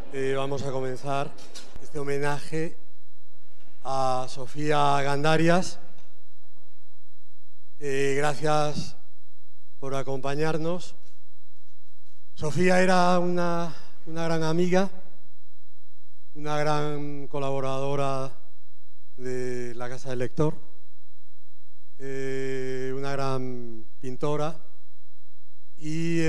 Vamos a comenzar este homenaje a Sofía Gandarias. Gracias por acompañarnos. Sofía era una gran amiga, una gran colaboradora de la Casa del Lector, una gran pintora y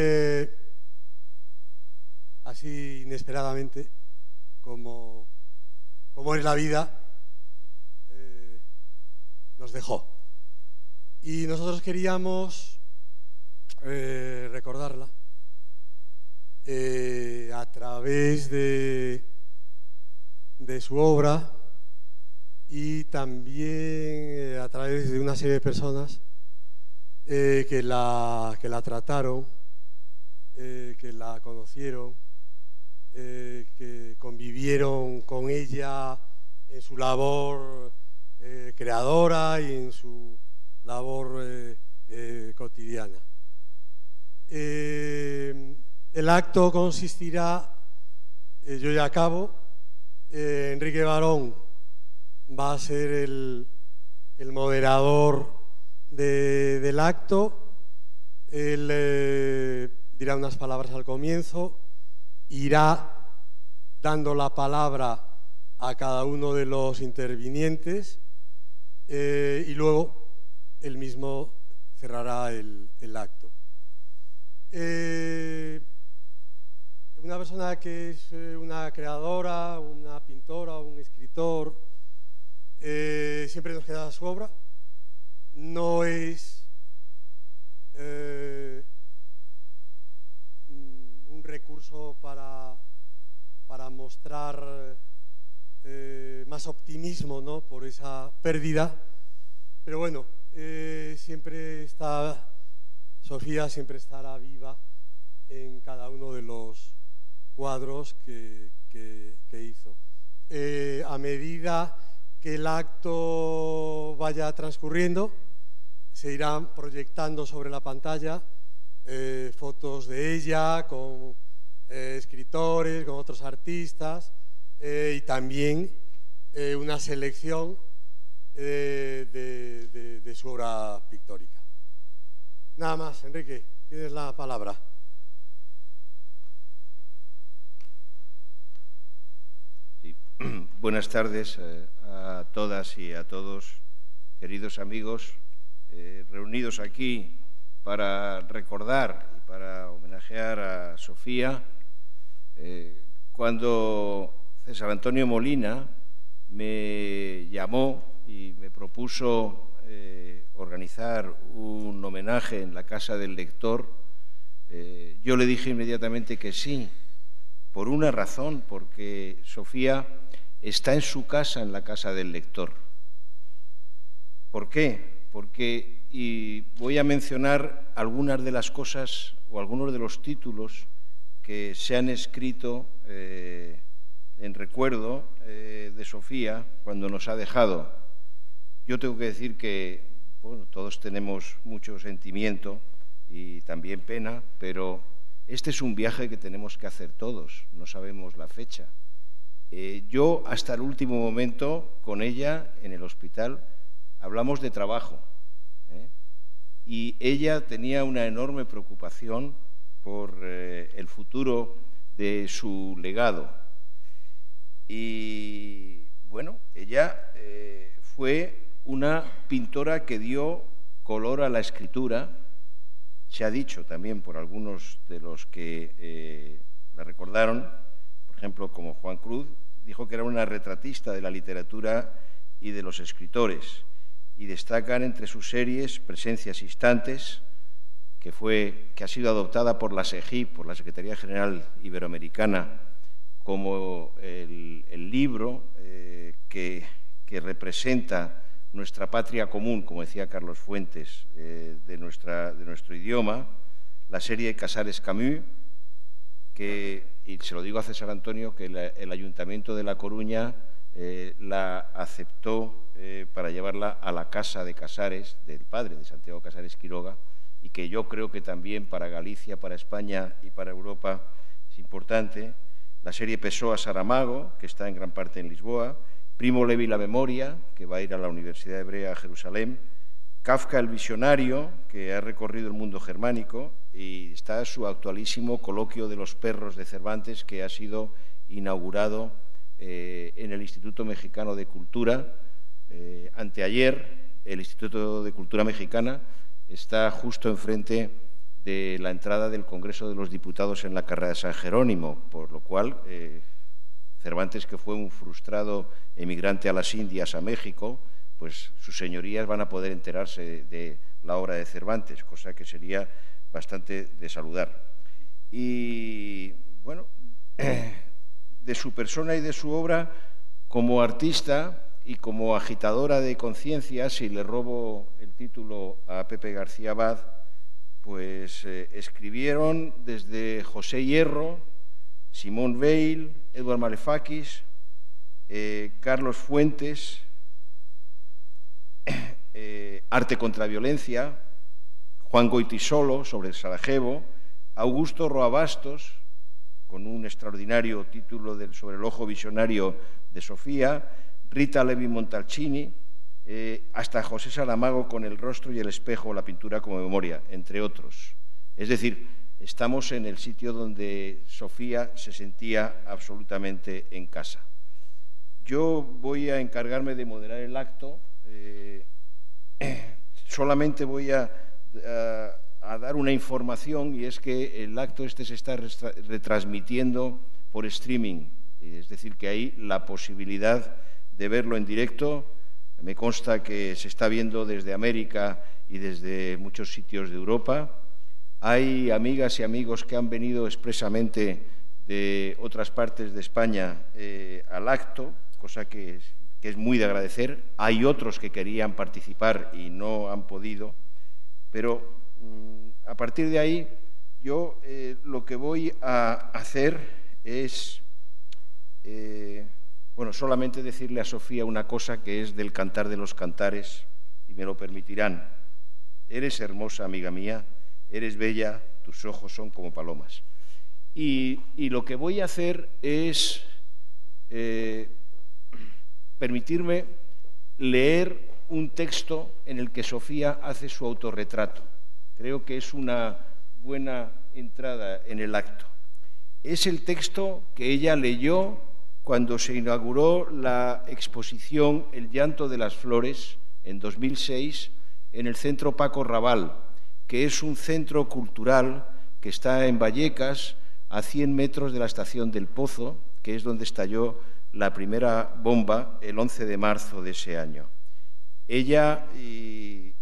así inesperadamente, como es la vida, nos dejó. Y nosotros queríamos recordarla a través de su obra y también a través de una serie de personas que la trataron, que la conocieron, que convivieron con ella en su labor creadora y en su labor cotidiana. El acto consistirá, yo ya acabo, Enrique Barón va a ser el moderador del acto. Él dirá unas palabras al comienzo, irá dando la palabra a cada uno de los intervinientes y luego él mismo cerrará el acto. Una persona que es una creadora, una pintora, un escritor, siempre nos queda su obra. No es un recurso para mostrar más optimismo, ¿no?, por esa pérdida, pero bueno, Sofía siempre estará viva en cada uno de los cuadros que hizo. A medida que el acto vaya transcurriendo, se irán proyectando sobre la pantalla fotos de ella con escritores, con otros artistas y también una selección de su obra pictórica. Nada más, Enrique, tienes la palabra. Sí. Buenas tardes a todas y a todos, queridos amigos, reunidos aquí para recordar y para homenajear a Sofía. Cuando César Antonio Molina me llamó y me propuso organizar un homenaje en la Casa del Lector, yo le dije inmediatamente que sí, por una razón, porque Sofía está en su casa, en la Casa del Lector. ¿Por qué? Porque, y voy a mencionar algunas de las cosas o algunos de los títulos que se han escrito en recuerdo de Sofía cuando nos ha dejado. Yo tengo que decir que, bueno, todos tenemos mucho sentimiento y también pena, pero este es un viaje que tenemos que hacer todos, no sabemos la fecha. Yo hasta el último momento con ella en el hospital hablamos de trabajo, y ella tenía una enorme preocupación por el futuro de su legado. Y bueno, ella fue una pintora que dio color a la escritura. Se ha dicho también por algunos de los que la recordaron, por ejemplo, como Juan Cruz, dijo que era una retratista de la literatura y de los escritores, y destacan entre sus series Presencias Instantes, que ha sido adoptada por la SEGIP, por la Secretaría General Iberoamericana, como el libro que representa nuestra patria común, como decía Carlos Fuentes, de nuestro idioma, la serie Casares Camus, y se lo digo a César Antonio, que el Ayuntamiento de La Coruña la aceptó para llevarla a la Casa de Casares, del padre de Santiago Casares Quiroga, y que yo creo que también para Galicia, para España y para Europa es importante. la serie Pessoa Saramago, que está en gran parte en Lisboa, Primo Levi La Memoria, que va a ir a la Universidad Hebrea a Jerusalén, Kafka el Visionario, que ha recorrido el mundo germánico, y está su actualísimo Coloquio de los Perros de Cervantes, que ha sido inaugurado en el Instituto Mexicano de Cultura. Anteayer, el Instituto de Cultura Mexicana está justo enfrente de la entrada del Congreso de los Diputados en la Carrera de San Jerónimo, por lo cual Cervantes, que fue un frustrado emigrante a las Indias, a México, pues sus señorías van a poder enterarse de la obra de Cervantes, cosa que sería bastante de saludar. Y, bueno, de su persona y de su obra, como artista y como agitadora de conciencias, si le robo el título a Pepe García Abad, pues escribieron desde José Hierro, Simone Weil, Edward Malefakis, Carlos Fuentes, Arte contra Violencia, Juan Goytisolo sobre Sarajevo, Augusto Roa Bastos, con un extraordinario título sobre el ojo visionario de Sofía, Rita Levi Montalcini, hasta José Saramago con El rostro y el espejo, la pintura como memoria, entre otros. Es decir, estamos en el sitio donde Sofía se sentía absolutamente en casa. Yo voy a encargarme de moderar el acto. Solamente voy a dar una información, y es que el acto este se está retransmitiendo por streaming, es decir, que hay la posibilidad de verlo en directo. Me consta que se está viendo desde América y desde muchos sitios de Europa. Hay amigas y amigos que han venido expresamente de otras partes de España al acto, cosa que es muy de agradecer. Hay otros que querían participar y no han podido, pero a partir de ahí yo lo que voy a hacer es solamente decirle a Sofía una cosa que es del Cantar de los Cantares, y me lo permitirán. Eres hermosa, amiga mía, eres bella, tus ojos son como palomas. Y lo que voy a hacer es permitirme leer un texto en el que Sofía hace su autorretrato. Creo que es una buena entrada en el acto. Es el texto que ella leyó cuando se inauguró la exposición El llanto de las flores, en 2006, en el Centro Paco Raval, que es un centro cultural que está en Vallecas, a 100 metros de la estación del Pozo, que es donde estalló la primera bomba el 11 de marzo de ese año. Ella, y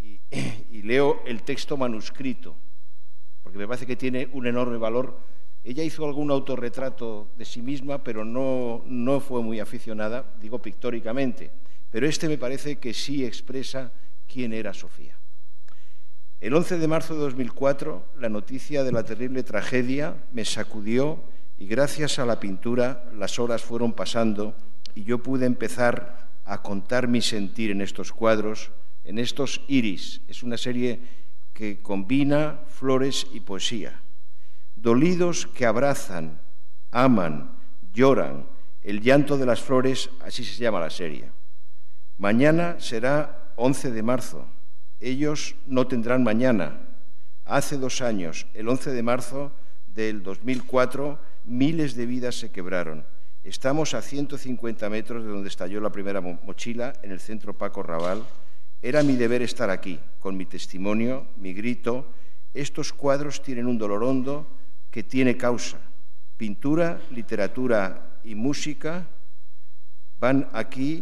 leo el texto manuscrito, porque me parece que tiene un enorme valor. Ella hizo algún autorretrato de sí misma, pero no fue muy aficionada, digo pictóricamente, pero este me parece que sí expresa quién era Sofía. El 11 de marzo de 2004, la noticia de la terrible tragedia me sacudió, y gracias a la pintura las horas fueron pasando y yo pude empezar a contar mi sentir en estos cuadros, en estos iris. Es una serie que combina flores y poesía. Dolidos que abrazan, aman, lloran, el llanto de las flores, así se llama la serie. Mañana será 11 de marzo. Ellos no tendrán mañana. Hace 2 años, el 11 de marzo del 2004, miles de vidas se quebraron. Estamos a 150 metros de donde estalló la primera mochila, en el Centro Paco Raval. Era mi deber estar aquí, con mi testimonio, mi grito. Estos cuadros tienen un dolor hondo que tiene causa. Pintura, literatura y música van aquí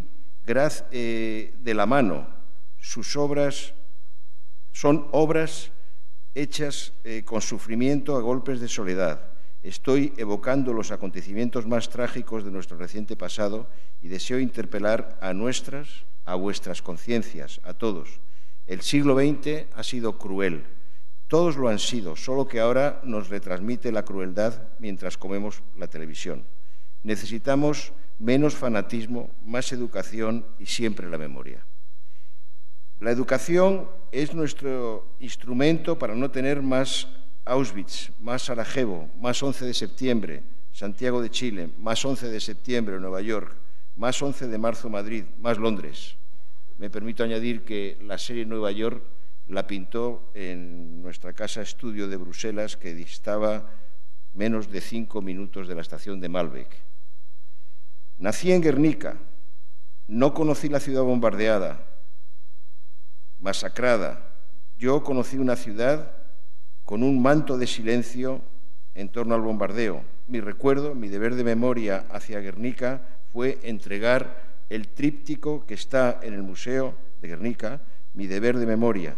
de la mano. Sus obras son obras hechas con sufrimiento a golpes de soledad. Estoy evocando los acontecimientos más trágicos de nuestro reciente pasado y deseo interpelar a vuestras conciencias, a todos. El siglo XX ha sido cruel. Todos lo han sido, solo que ahora nos retransmite la crueldad mientras comemos la televisión. Necesitamos menos fanatismo, más educación y siempre la memoria. La educación es nuestro instrumento para no tener más Auschwitz, más Sarajevo, más 11 de septiembre. Santiago de Chile, más 11 de septiembre Nueva York, más 11 de marzo Madrid, más Londres. Me permito añadir que la serie Nueva York la pintó en nuestra casa estudio de Bruselas, que distaba menos de 5 minutos de la estación de Malbec. Nací en Guernica, no conocí la ciudad bombardeada, masacrada. Yo conocí una ciudad con un manto de silencio en torno al bombardeo. Mi recuerdo, mi deber de memoria hacia Guernica fue entregar el tríptico que está en el Museo de Guernica, mi deber de memoria.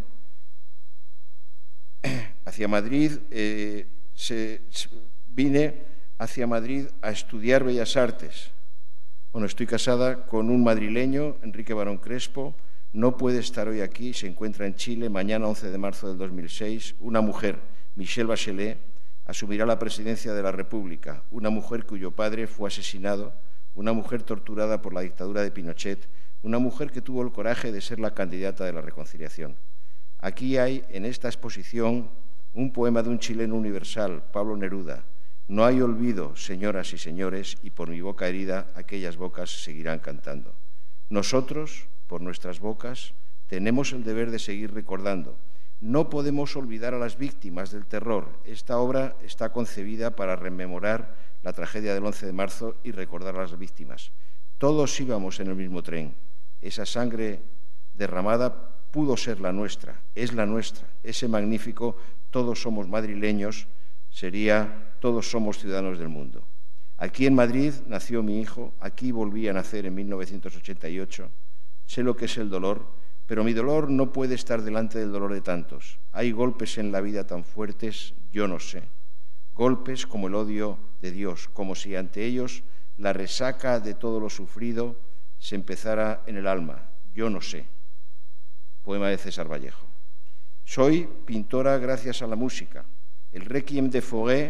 Hacia Madrid, vine hacia Madrid a estudiar Bellas Artes. Bueno, estoy casada con un madrileño, Enrique Barón Crespo. No puede estar hoy aquí, se encuentra en Chile. Mañana, 11 de marzo del 2006, una mujer, Michelle Bachelet, asumirá la presidencia de la República. Una mujer cuyo padre fue asesinado, una mujer torturada por la dictadura de Pinochet, una mujer que tuvo el coraje de ser la candidata de la reconciliación. Aquí hay, en esta exposición, un poema de un chileno universal, Pablo Neruda. No hay olvido, señoras y señores, y por mi boca herida aquellas bocas seguirán cantando. Nosotros, por nuestras bocas, tenemos el deber de seguir recordando. No podemos olvidar a las víctimas del terror. Esta obra está concebida para rememorar la tragedia del 11 de marzo y recordar a las víctimas. Todos íbamos en el mismo tren. Esa sangre derramada pudo ser la nuestra, es la nuestra. Ese magnífico todos somos madrileños sería todos somos ciudadanos del mundo. Aquí en Madrid nació mi hijo, aquí volví a nacer en 1988. Sé lo que es el dolor, pero mi dolor no puede estar delante del dolor de tantos. Hay golpes en la vida tan fuertes, yo no sé. Golpes como el odio de Dios, como si ante ellos la resaca de todo lo sufrido se empezara en el alma, yo no sé. Poema de César Vallejo. Soy pintora gracias a la música. El Requiem de Fauré,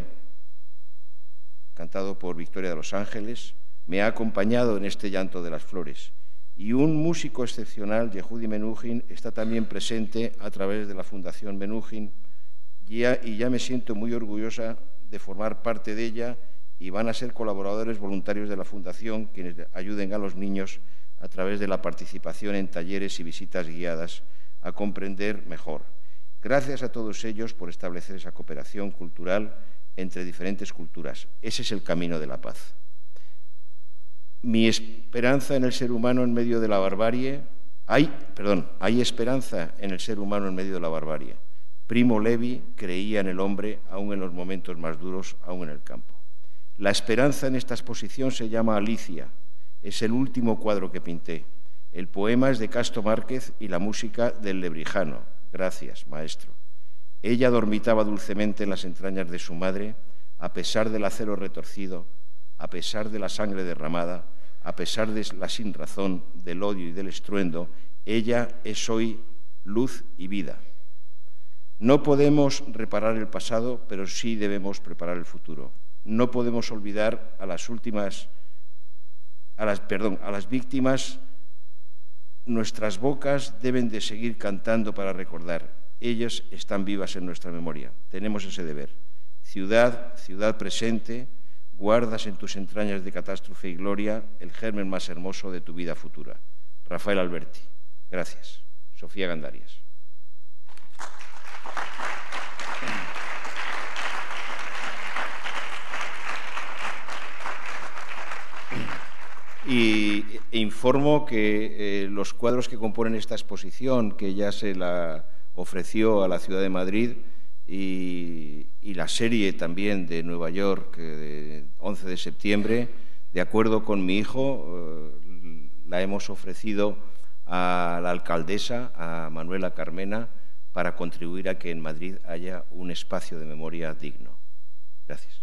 cantado por Victoria de los Ángeles, me ha acompañado en este llanto de las flores. Y un músico excepcional, Yehudi Menuhin, está también presente a través de la Fundación Menuhin y ya me siento muy orgullosa de formar parte de ella, y van a ser colaboradores voluntarios de la Fundación quienes ayuden a los niños a través de la participación en talleres y visitas guiadas a comprender mejor. Gracias a todos ellos por establecer esa cooperación cultural entre diferentes culturas. Ese es el camino de la paz. Mi esperanza en el ser humano en medio de la barbarie. Hay esperanza en el ser humano en medio de la barbarie. Primo Levi creía en el hombre aún en los momentos más duros, aún en el campo. La esperanza en esta exposición se llama Alicia. Es el último cuadro que pinté. El poema es de Castro Márquez y la música del Lebrijano. Gracias, maestro. Ella dormitaba dulcemente en las entrañas de su madre, a pesar del acero retorcido, a pesar de la sangre derramada, a pesar de la sinrazón, del odio y del estruendo. Ella es hoy luz y vida. No podemos reparar el pasado, pero sí debemos preparar el futuro. No podemos olvidar a las víctimas. Nuestras bocas deben de seguir cantando para recordar. Ellas están vivas en nuestra memoria. Tenemos ese deber. Ciudad presente, guardas en tus entrañas de catástrofe y gloria el germen más hermoso de tu vida futura. Rafael Alberti. Gracias. Sofía Gandarias. Y informo que los cuadros que componen esta exposición, que ya se la ofreció a la ciudad de Madrid, y la serie también de Nueva York, de 11 de septiembre, de acuerdo con mi hijo, la hemos ofrecido a la alcaldesa, a Manuela Carmena, para contribuir a que en Madrid haya un espacio de memoria digno. Gracias.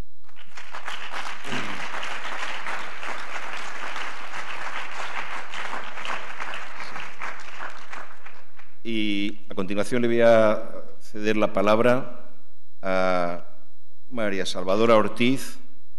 Y a continuación le voy a ceder la palabra a María Salvadora Ortiz,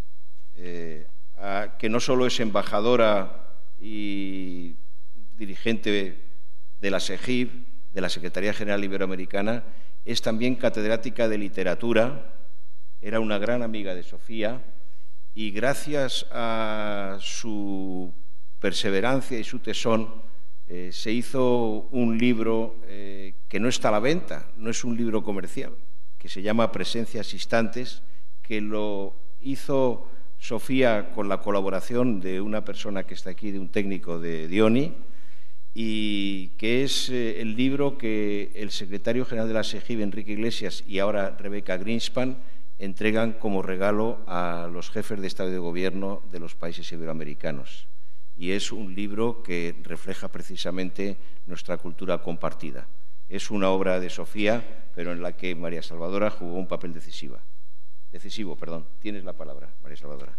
que no solo es embajadora y dirigente de la SEGIB, de la Secretaría General Iberoamericana, es también catedrática de literatura, era una gran amiga de Sofía y gracias a su perseverancia y su tesón se hizo un libro que no está a la venta, no es un libro comercial, que se llama Presencias Instantes, que lo hizo Sofía con la colaboración de una persona que está aquí, de un técnico de Dioni, y que es el libro que el secretario general de la SEGIB, Enrique Iglesias, y ahora Rebeca Greenspan, entregan como regalo a los jefes de Estado y de Gobierno de los países iberoamericanos. Y es un libro que refleja precisamente nuestra cultura compartida. Es una obra de Sofía, pero en la que María Salvadora jugó un papel decisivo. Tienes la palabra, María Salvadora.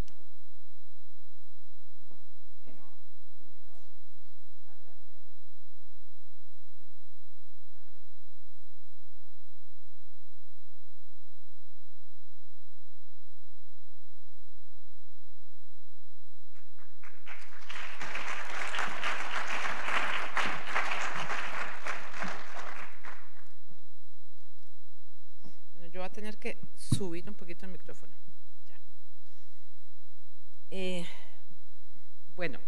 Yo voy a tener que subir un poquito el micrófono. Ya. Bueno,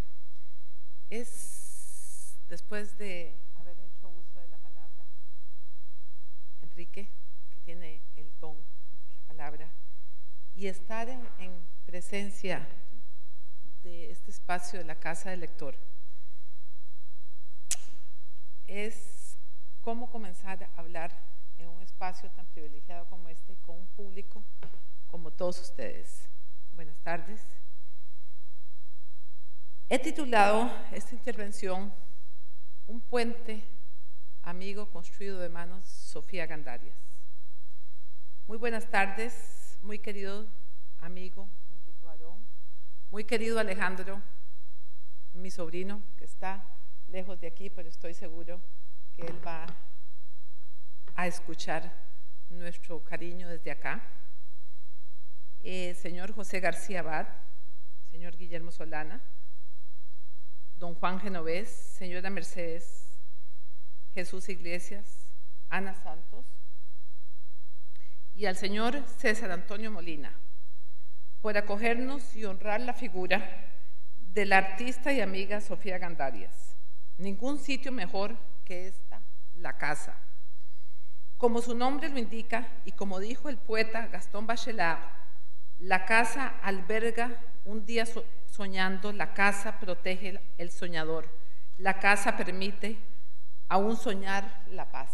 es después de haber hecho uso de la palabra Enrique, que tiene el don de la palabra, y estar en presencia de este espacio de la Casa del Lector, es cómo comenzar a hablar en un espacio tan privilegiado como este, con un público como todos ustedes. Buenas tardes. He titulado esta intervención Un puente amigo construido de manos Sofía Gandarias. Muy buenas tardes, muy querido amigo Enrique Barón, muy querido Alejandro, mi sobrino, que está lejos de aquí, pero estoy seguro que él va a escuchar nuestro cariño desde acá. Señor José García Abad, señor Guillermo Solana, don Juan Genovés, señora Mercedes Jesús Iglesias, Ana Santos, y al señor César Antonio Molina, por acogernos y honrar la figura de la artista y amiga Sofía Gandarias. Ningún sitio mejor que esta, la casa. Como su nombre lo indica, y como dijo el poeta Gastón Bachelard, la casa alberga un día soñando, la casa protege el soñador, la casa permite aún soñar la paz.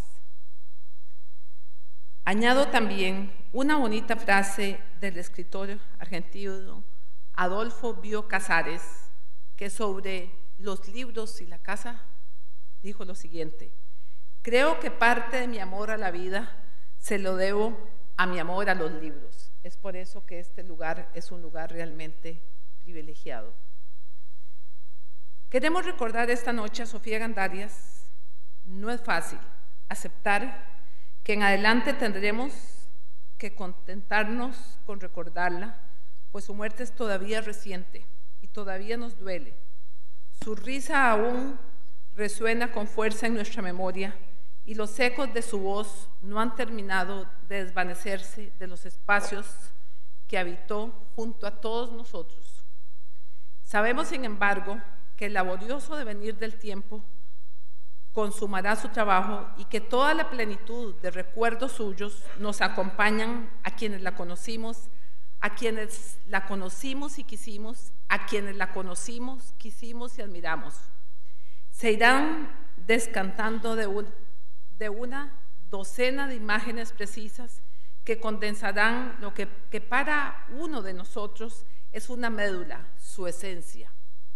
Añado también una bonita frase del escritor argentino Adolfo Bioy Casares, que sobre los libros y la casa dijo lo siguiente: creo que parte de mi amor a la vida se lo debo a mi amor a los libros. Es por eso que este lugar es un lugar realmente privilegiado. Queremos recordar esta noche a Sofía Gandarias. No es fácil aceptar que en adelante tendremos que contentarnos con recordarla, pues su muerte es todavía reciente y todavía nos duele. Su risa aún resuena con fuerza en nuestra memoria, y los ecos de su voz no han terminado de desvanecerse de los espacios que habitó junto a todos nosotros. Sabemos, sin embargo, que el laborioso devenir del tiempo consumará su trabajo y que toda la plenitud de recuerdos suyos nos acompañan a quienes la conocimos, a quienes la conocimos y quisimos, a quienes la conocimos, quisimos y admiramos. Se irán descantando de una docena de imágenes precisas que condensarán lo que para uno de nosotros es una médula, su esencia.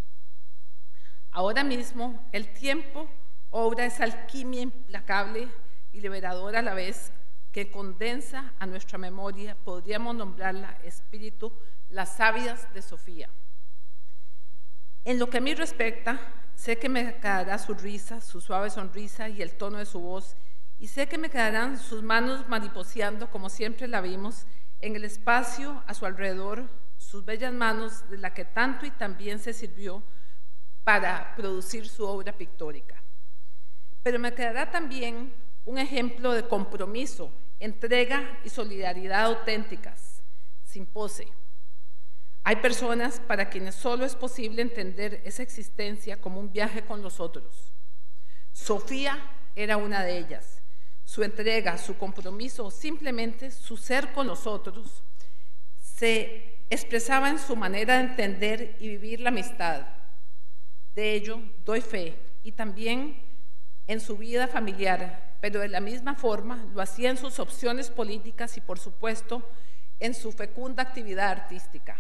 Ahora mismo el tiempo obra esa alquimia implacable y liberadora a la vez que condensa a nuestra memoria, podríamos nombrarla espíritu, las sabias de Sofía. En lo que a mí respecta, sé que me quedará su risa, su suave sonrisa y el tono de su voz, y sé que me quedarán sus manos mariposeando como siempre la vimos en el espacio a su alrededor, sus bellas manos de la que tanto y también se sirvió para producir su obra pictórica. Pero me quedará también un ejemplo de compromiso, entrega y solidaridad auténticas, sin pose. Hay personas para quienes solo es posible entender esa existencia como un viaje con los otros. Sofía era una de ellas. Su entrega, su compromiso o simplemente su ser con los otros se expresaba en su manera de entender y vivir la amistad. De ello doy fe, y también en su vida familiar, pero de la misma forma lo hacía en sus opciones políticas y, por supuesto, en su fecunda actividad artística.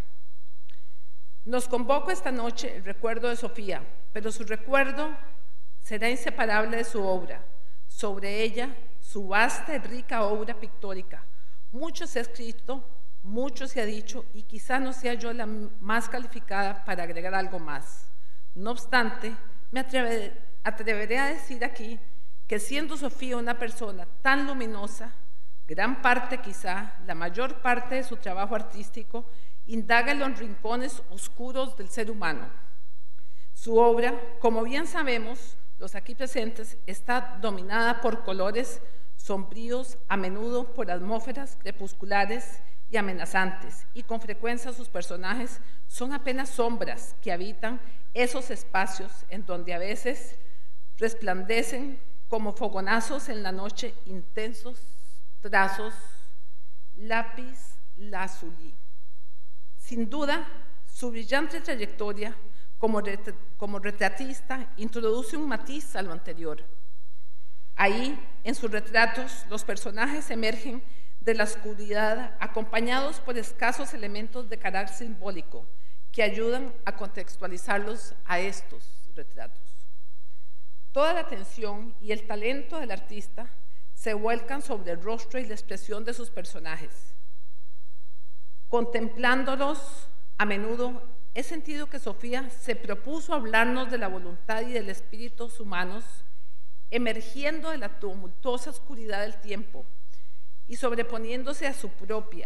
Nos convoca esta noche el recuerdo de Sofía, pero su recuerdo será inseparable de su obra. Sobre ella, su vasta y rica obra pictórica. Mucho se ha escrito, mucho se ha dicho, y quizá no sea yo la más calificada para agregar algo más. No obstante, me atreveré a decir aquí que, siendo Sofía una persona tan luminosa, gran parte, quizá la mayor parte de su trabajo artístico, indaga en los rincones oscuros del ser humano. Su obra, como bien sabemos los aquí presentes, está dominada por colores sombríos, a menudo por atmósferas crepusculares y amenazantes, y con frecuencia sus personajes son apenas sombras que habitan esos espacios en donde a veces resplandecen como fogonazos en la noche intensos trazos lápiz lazuli. Sin duda, su brillante trayectoria como retratista introduce un matiz a lo anterior. Ahí, en sus retratos, los personajes emergen de la oscuridad acompañados por escasos elementos de carácter simbólico que ayudan a contextualizarlos a estos retratos. Toda la atención y el talento del artista se vuelcan sobre el rostro y la expresión de sus personajes. Contemplándolos, a menudo he sentido que Sofía se propuso hablarnos de la voluntad y del espíritu humanos, emergiendo de la tumultuosa oscuridad del tiempo y sobreponiéndose a su propia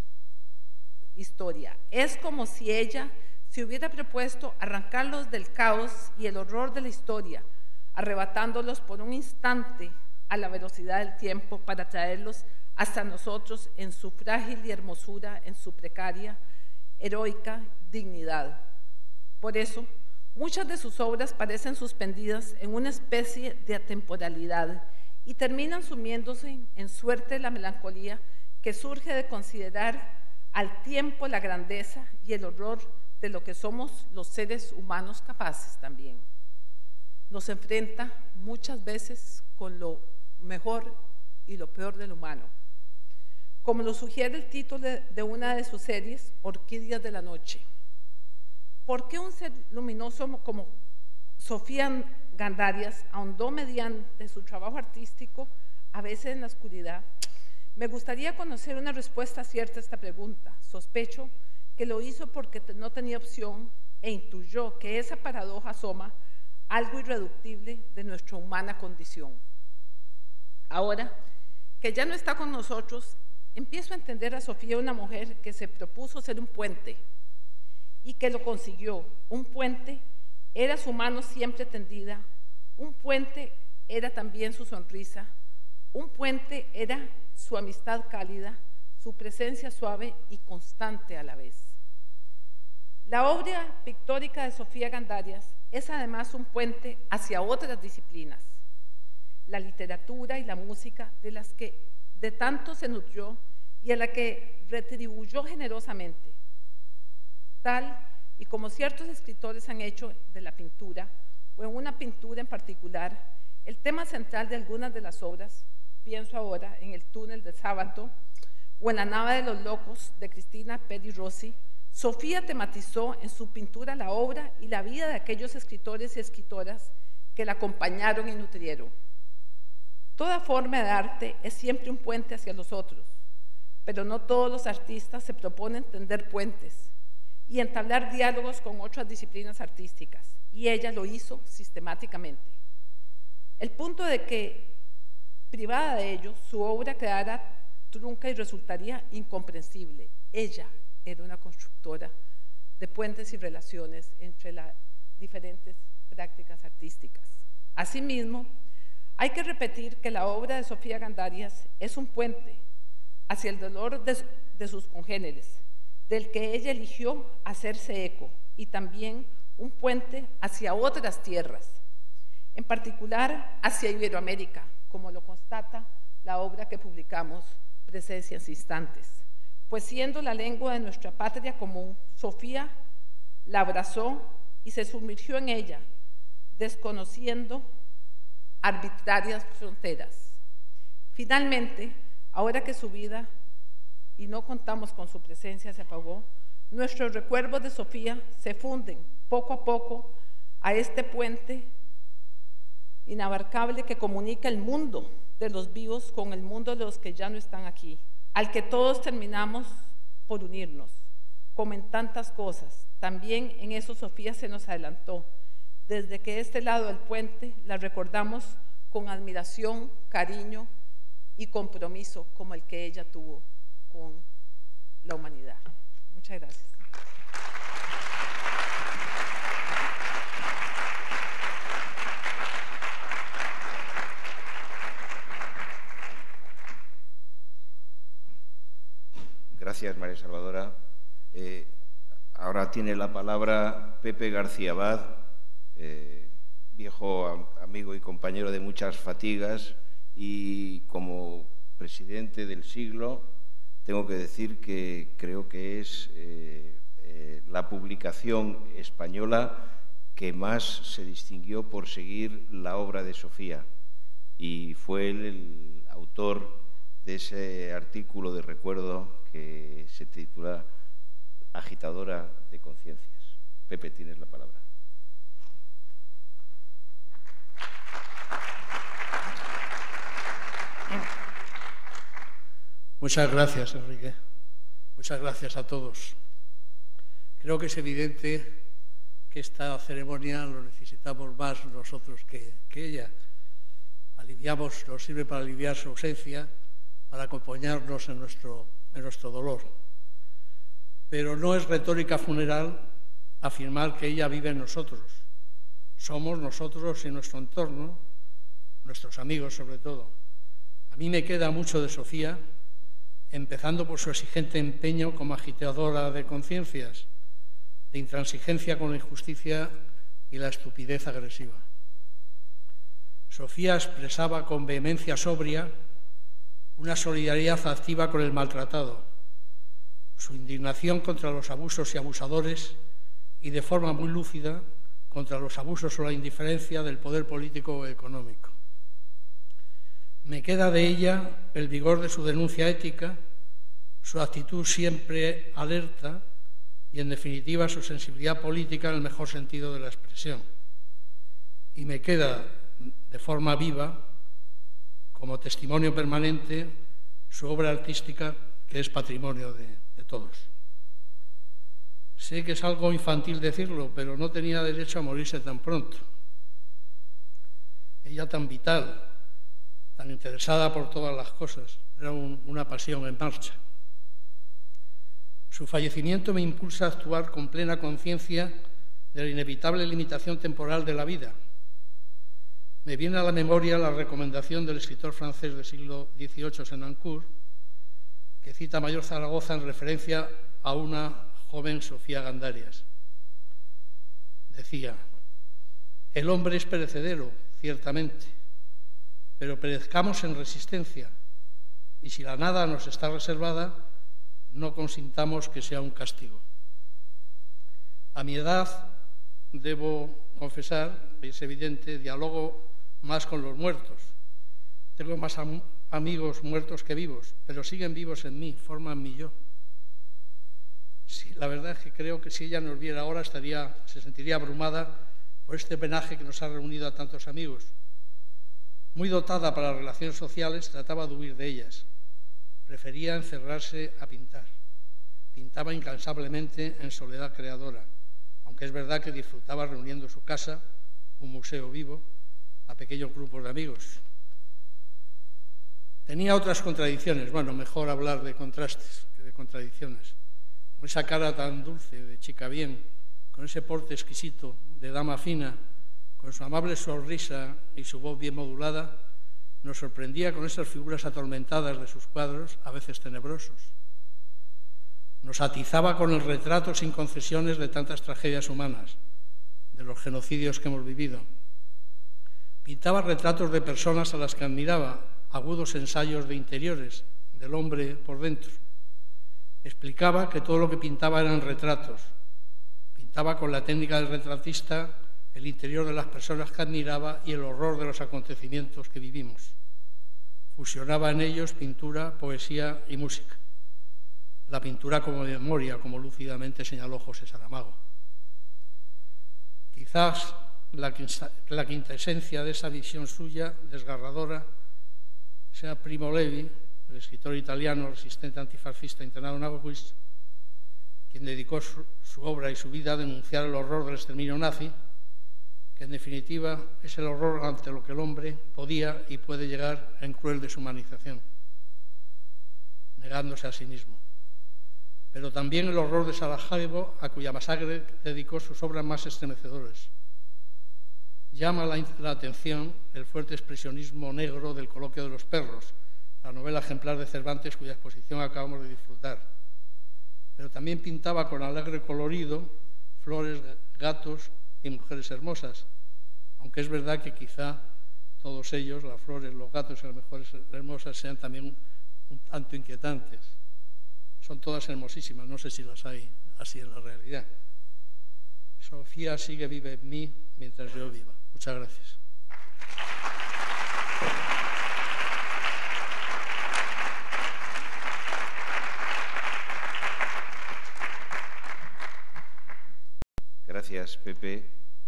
historia. Es como si ella se hubiera propuesto arrancarlos del caos y el horror de la historia, arrebatándolos por un instante a la velocidad del tiempo para traerlos hasta nosotros en su frágil y hermosura, en su precaria, heroica dignidad. Por eso, muchas de sus obras parecen suspendidas en una especie de atemporalidad y terminan sumiéndose en suerte la melancolía que surge de considerar al tiempo la grandeza y el horror de lo que somos los seres humanos capaces también. Nos enfrenta muchas veces con lo mejor y lo peor del humano, como lo sugiere el título de una de sus series, Orquídeas de la Noche. ¿Por qué un ser luminoso como Sofía Gandarias ahondó mediante su trabajo artístico, a veces en la oscuridad? Me gustaría conocer una respuesta cierta a esta pregunta. Sospecho que lo hizo porque no tenía opción e intuyó que esa paradoja asoma algo irreductible de nuestra humana condición. Ahora que ya no está con nosotros, empiezo a entender a Sofía una mujer que se propuso ser un puente y que lo consiguió. Un puente era su mano siempre tendida, un puente era también su sonrisa, un puente era su amistad cálida, su presencia suave y constante a la vez. La obra pictórica de Sofía Gandarias es además un puente hacia otras disciplinas, la literatura y la música, de las que de tanto se nutrió y a la que retribuyó generosamente, tal y como ciertos escritores han hecho de la pintura, o en una pintura en particular, el tema central de algunas de las obras. Pienso ahora en El túnel de Sábato o en La nave de los locos de Cristina Peri Rossi. Sofía tematizó en su pintura la obra y la vida de aquellos escritores y escritoras que la acompañaron y nutrieron. Toda forma de arte es siempre un puente hacia los otros, pero no todos los artistas se proponen tender puentes y entablar diálogos con otras disciplinas artísticas, y ella lo hizo sistemáticamente. El punto de que, privada de ello, su obra quedara trunca y resultaría incomprensible. Ella era una constructora de puentes y relaciones entre las diferentes prácticas artísticas. Asimismo, hay que repetir que la obra de Sofía Gandarias es un puente hacia el dolor de sus congéneres, del que ella eligió hacerse eco, y también un puente hacia otras tierras, en particular hacia Iberoamérica, como lo constata la obra que publicamos, Presencias Instantes. Pues siendo la lengua de nuestra patria común, Sofía la abrazó y se sumergió en ella, desconociendo arbitrarias fronteras. Finalmente, ahora que su vida y no contamos con su presencia se apagó, nuestros recuerdos de Sofía se funden poco a poco a este puente inabarcable que comunica el mundo de los vivos con el mundo de los que ya no están aquí, al que todos terminamos por unirnos, como en tantas cosas. También en eso Sofía se nos adelantó. Desde que este lado del puente la recordamos con admiración, cariño y compromiso como el que ella tuvo con la humanidad. Muchas gracias. Gracias, María Salvadora. Ahora tiene la palabra Pepe García Abad, viejo amigo y compañero de muchas fatigas, y como presidente del siglo tengo que decir que creo que es la publicación española que más se distinguió por seguir la obra de Sofía, y fue él el autor de ese artículo de recuerdo que se titula Agitadora de conciencias. Pepe, tienes la palabra. Muchas gracias, Enrique. Muchas gracias a todos. Creo que es evidente que esta ceremonia lo necesitamos más nosotros que ella. Nos sirve para aliviar su ausencia, para acompañarnos en nuestro dolor. Pero no es retórica funeral afirmar que ella vive en nosotros. Somos nosotros y nuestro entorno, nuestros amigos sobre todo. A mí me queda mucho de Sofía, empezando por su exigente empeño como agitadora de conciencias, de intransigencia con la injusticia y la estupidez agresiva. Sofía expresaba con vehemencia sobria una solidaridad activa con el maltratado, su indignación contra los abusos y abusadores, y de forma muy lúcida contra los abusos o la indiferencia del poder político o económico. Me queda de ella el vigor de su denuncia ética, su actitud siempre alerta y, en definitiva, su sensibilidad política en el mejor sentido de la expresión. Y me queda de forma viva, como testimonio permanente, su obra artística, que es patrimonio de todos. Sé que es algo infantil decirlo, pero no tenía derecho a morirse tan pronto. Ella tan vital, tan interesada por todas las cosas, era una pasión en marcha. Su fallecimiento me impulsa a actuar con plena conciencia de la inevitable limitación temporal de la vida. Me viene a la memoria la recomendación del escritor francés del siglo XVIII, Senancour, que cita a Mayor Zaragoza en referencia a una joven Sofía Gandarias. Decía: el hombre es perecedero, ciertamente, pero perezcamos en resistencia, y si la nada nos está reservada, no consintamos que sea un castigo. A mi edad, debo confesar, es evidente, dialogo más con los muertos. Tengo más amigos muertos que vivos, pero siguen vivos en mí, forman mi yo. Sí, la verdad es que creo que si ella nos viera ahora se sentiría abrumada por este homenaje que nos ha reunido a tantos amigos. Muy dotada para las relaciones sociales, trataba de huir de ellas. Prefería encerrarse a pintar. Pintaba incansablemente en soledad creadora, aunque es verdad que disfrutaba reuniendo su casa, un museo vivo, a pequeños grupos de amigos. Tenía otras contradicciones, bueno, mejor hablar de contrastes que de contradicciones. Con esa cara tan dulce de chica bien, con ese porte exquisito de dama fina, con su amable sonrisa y su voz bien modulada, nos sorprendía con esas figuras atormentadas de sus cuadros, a veces tenebrosos. Nos atizaba con el retrato sin concesiones de tantas tragedias humanas, de los genocidios que hemos vivido. Pintaba retratos de personas a las que admiraba, agudos ensayos de interiores, del hombre por dentro. Explicaba que todo lo que pintaba eran retratos. Pintaba con la técnica del retratista el interior de las personas que admiraba y el horror de los acontecimientos que vivimos. Fusionaba en ellos pintura, poesía y música. La pintura como memoria, como lúcidamente señaló José Saramago. Quizás la quintesencia de esa visión suya, desgarradora, sea Primo Levi, el escritor italiano resistente antifascista internado en Auschwitz, quien dedicó su obra y su vida a denunciar el horror del exterminio nazi, que en definitiva es el horror ante lo que el hombre podía y puede llegar en cruel deshumanización, negándose a sí mismo. Pero también el horror de Sarajevo, a cuya masacre dedicó sus obras más estremecedoras. Llama la atención el fuerte expresionismo negro del Coloquio de los perros, la novela ejemplar de Cervantes cuya exposición acabamos de disfrutar. Pero también pintaba con alegre colorido flores, gatos y mujeres hermosas, aunque es verdad que quizá todos ellos, las flores, los gatos y las mujeres hermosas, sean también un tanto inquietantes. Son todas hermosísimas, no sé si las hay así en la realidad. Sofía sigue viva en mí mientras yo viva. Muchas gracias. Gracias, Pepe.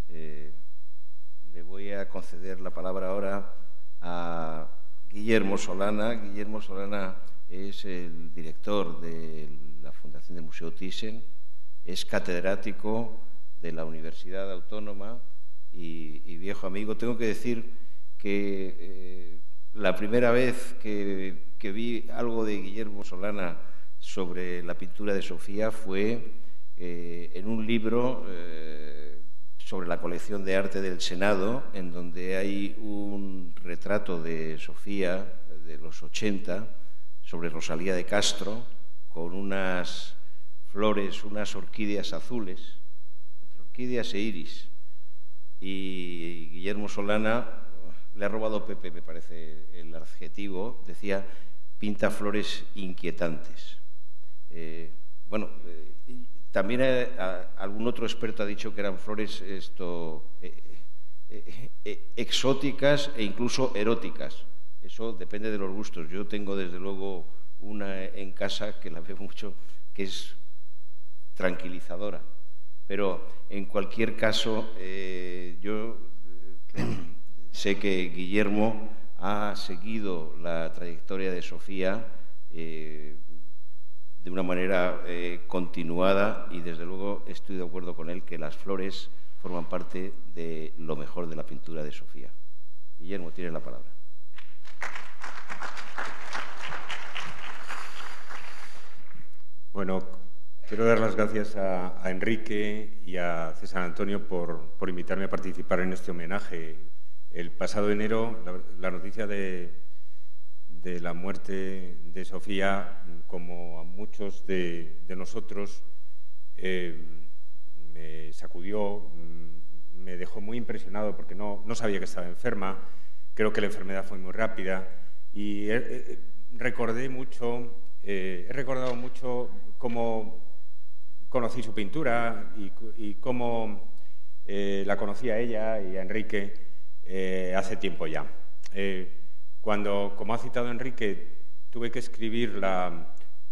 Le voy a conceder la palabra ahora a Guillermo Solana. Guillermo Solana es el director de la Fundación del Museo Thyssen, es catedrático de la Universidad Autónoma y viejo amigo. Tengo que decir que la primera vez que vi algo de Guillermo Solana sobre la pintura de Sofía fue en un libro sobre la colección de arte del Senado, en donde hay un retrato de Sofía de los 80 sobre Rosalía de Castro, con unas flores, unas orquídeas azules, entre orquídeas e iris. Y Guillermo Solana, le ha robado Pepe, me parece el adjetivo, decía, pinta flores inquietantes. También algún otro experto ha dicho que eran flores exóticas e incluso eróticas. Eso depende de los gustos. Yo tengo desde luego una en casa que la veo mucho, que es tranquilizadora. Pero en cualquier caso, yo sé que Guillermo ha seguido la trayectoria de Sofía de una manera continuada y desde luego estoy de acuerdo con él que las flores forman parte de lo mejor de la pintura de Sofía. Guillermo, tienes la palabra. Bueno, quiero dar las gracias a Enrique y a César Antonio por invitarme a participar en este homenaje. El pasado enero, la noticia de la muerte de Sofía, como a muchos de nosotros, me sacudió, me dejó muy impresionado porque no sabía que estaba enferma. Creo que la enfermedad fue muy rápida y he recordado mucho cómo conocí su pintura y cómo la conocí a ella y a Enrique hace tiempo ya. Cuando, como ha citado Enrique, tuve que escribir la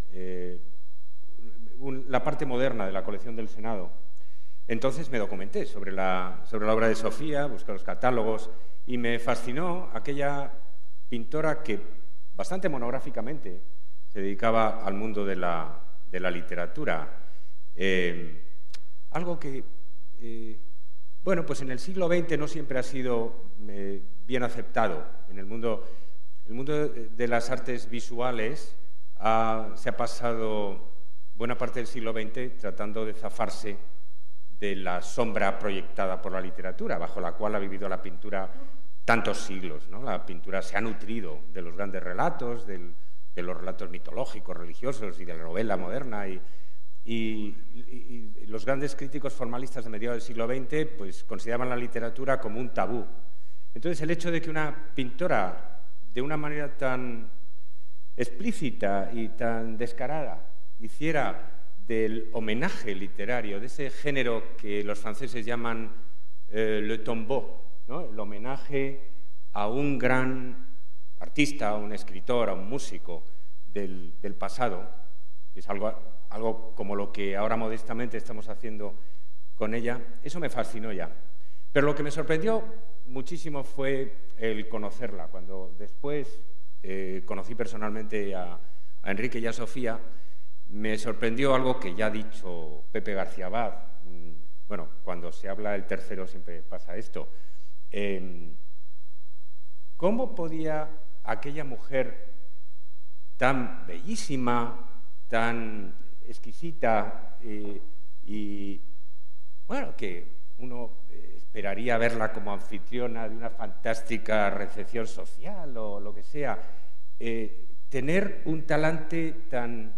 parte moderna de la colección del Senado, entonces me documenté sobre la obra de Sofía, busqué los catálogos y me fascinó aquella pintora que bastante monográficamente se dedicaba al mundo de la literatura. Algo que, pues en el siglo XX no siempre ha sido bien aceptado. En el mundo de las artes visuales se ha pasado buena parte del siglo XX tratando de zafarse de la sombra proyectada por la literatura, bajo la cual ha vivido la pintura tantos siglos, ¿no? La pintura se ha nutrido de los grandes relatos, de los relatos mitológicos, religiosos y de la novela moderna, y y los grandes críticos formalistas de mediados del siglo XX pues, consideraban la literatura como un tabú. Entonces, el hecho de que una pintora, de una manera tan explícita y tan descarada, hiciera del homenaje literario, de ese género que los franceses llaman le tombeau, ¿no? El homenaje a un gran artista, a un escritor, a un músico del pasado, es algo como lo que ahora modestamente estamos haciendo con ella, eso me fascinó ya. Pero lo que me sorprendió muchísimo fue el conocerla. Cuando después conocí personalmente a Enrique y a Sofía, me sorprendió algo que ya ha dicho Pepe García Abad. Bueno, cuando se habla el tercero siempre pasa esto. ¿Cómo podía aquella mujer tan bellísima, tan exquisita y bueno, que uno esperaría verla como anfitriona de una fantástica recepción social o lo que sea, tener un talante tan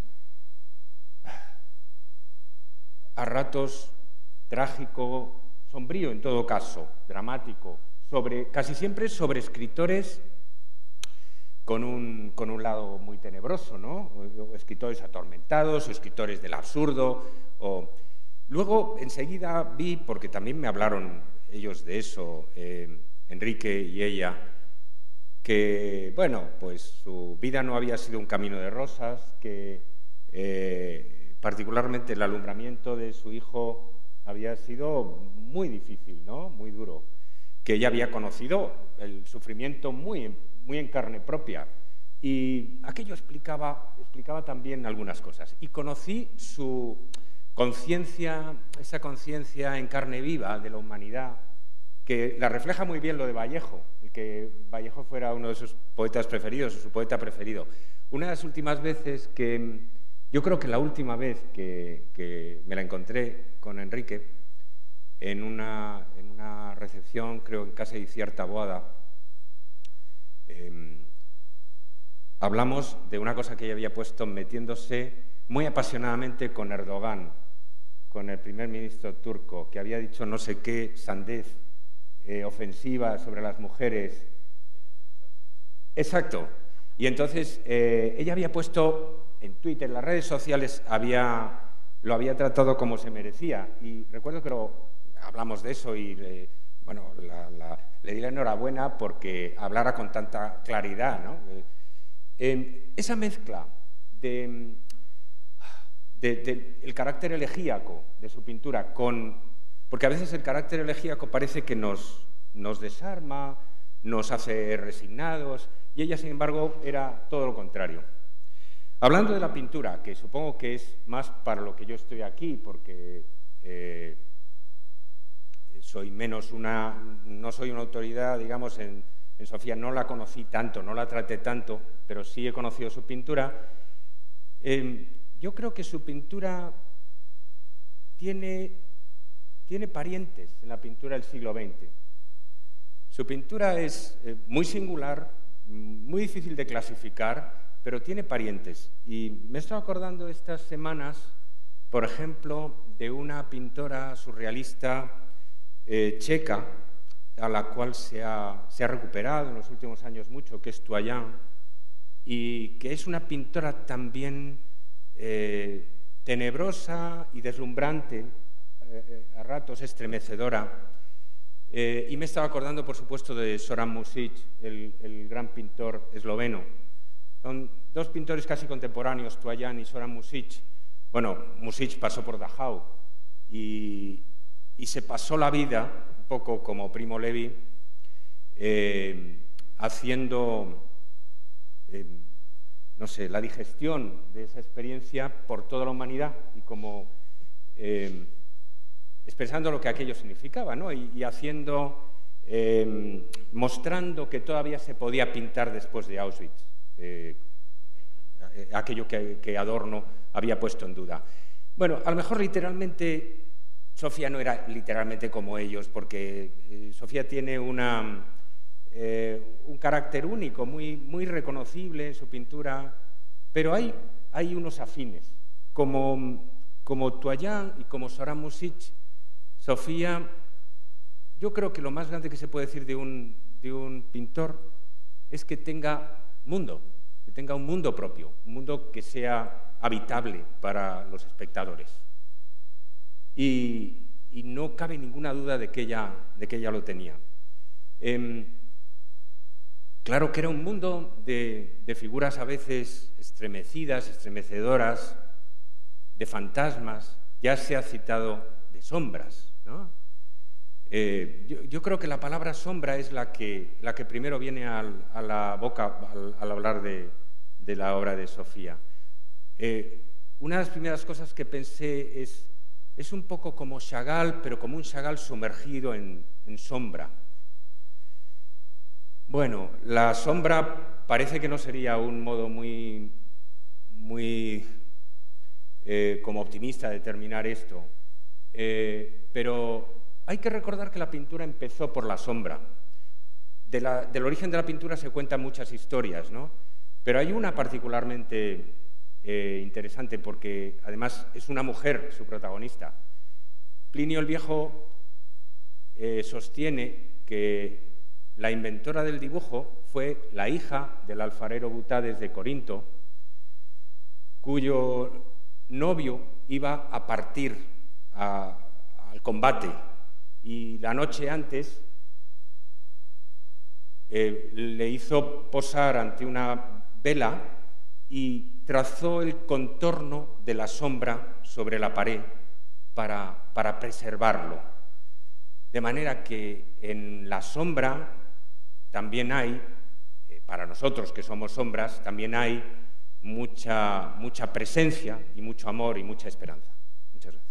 a ratos trágico, sombrío en todo caso, dramático, casi siempre sobre escritores con un lado muy tenebroso, ¿no? O escritores atormentados, o escritores del absurdo. Luego, enseguida vi, porque también me hablaron ellos de eso, Enrique y ella, que, bueno, pues su vida no había sido un camino de rosas, que particularmente el alumbramiento de su hijo había sido muy difícil, ¿no? Muy duro, que ella había conocido el sufrimiento muy en carne propia. Y aquello explicaba también algunas cosas. Y conocí su conciencia, esa conciencia en carne viva de la humanidad, que la refleja muy bien lo de Vallejo, el que Vallejo fuera uno de sus poetas preferidos, o su poeta preferido. Una de las últimas veces que, yo creo que la última vez que me la encontré con Enrique, en una recepción, creo, en casa de Iciar Taboada, hablamos de una cosa que ella había puesto metiéndose muy apasionadamente con Erdogan, con el primer ministro turco, que había dicho no sé qué sandez ofensiva sobre las mujeres. Exacto. Y entonces ella había puesto en Twitter, en las redes sociales, lo había tratado como se merecía. Y recuerdo que hablamos de eso y bueno, le di la enhorabuena porque hablara con tanta claridad, ¿no? Esa mezcla del carácter elegíaco de su pintura porque a veces el carácter elegíaco parece que nos desarma, nos hace resignados, y ella, sin embargo, era todo lo contrario. Hablando de la pintura, que supongo que es más para lo que yo estoy aquí, porque no soy una autoridad, digamos, en Sofía no la conocí tanto, no la traté tanto, pero sí he conocido su pintura. Yo creo que su pintura tiene parientes en la pintura del siglo XX. Su pintura es muy singular, muy difícil de clasificar, pero tiene parientes. Y me he estado acordando estas semanas, por ejemplo, de una pintora surrealista checa, a la cual se ha recuperado en los últimos años mucho, que es Toussaint, y que es una pintora también tenebrosa y deslumbrante, a ratos estremecedora. Y me estaba acordando, por supuesto, de Zoran Mušić, el gran pintor esloveno. Son dos pintores casi contemporáneos, Toussaint y Zoran Mušić. Bueno, Mušić pasó por Dachau y se pasó la vida, un poco como Primo Levi, haciendo, no sé, la digestión de esa experiencia por toda la humanidad y como expresando lo que aquello significaba, ¿no? Y haciendo, mostrando que todavía se podía pintar después de Auschwitz, aquello que Adorno había puesto en duda. Bueno, a lo mejor literalmente Sofía no era literalmente como ellos, porque Sofía tiene un carácter único, muy reconocible en su pintura, pero hay unos afines, como como Toyán y como Zoran Músic, Sofía, yo creo que lo más grande que se puede decir de un pintor es que tenga mundo, que tenga un mundo propio, un mundo que sea habitable para los espectadores. Y no cabe ninguna duda de que ella lo tenía. Claro que era un mundo de figuras a veces estremecidas, estremecedoras, de fantasmas, ya se ha citado de sombras, ¿no? Yo creo que la palabra sombra es la que primero viene a la boca al hablar de la obra de Sofía. Una de las primeras cosas que pensé es un poco como Chagall, pero como un Chagall sumergido en sombra. Bueno, la sombra parece que no sería un modo muy como optimista de terminar esto, pero hay que recordar que la pintura empezó por la sombra. Del origen de la pintura se cuentan muchas historias, ¿no? Pero hay una particularmente interesante porque además es una mujer su protagonista. Plinio el Viejo sostiene que la inventora del dibujo fue la hija del alfarero Butades de Corinto, cuyo novio iba a partir al combate y la noche antes le hizo posar ante una vela y trazó el contorno de la sombra sobre la pared para preservarlo. De manera que en la sombra también hay, para nosotros que somos sombras, también hay mucha presencia y mucho amor y mucha esperanza. Muchas gracias.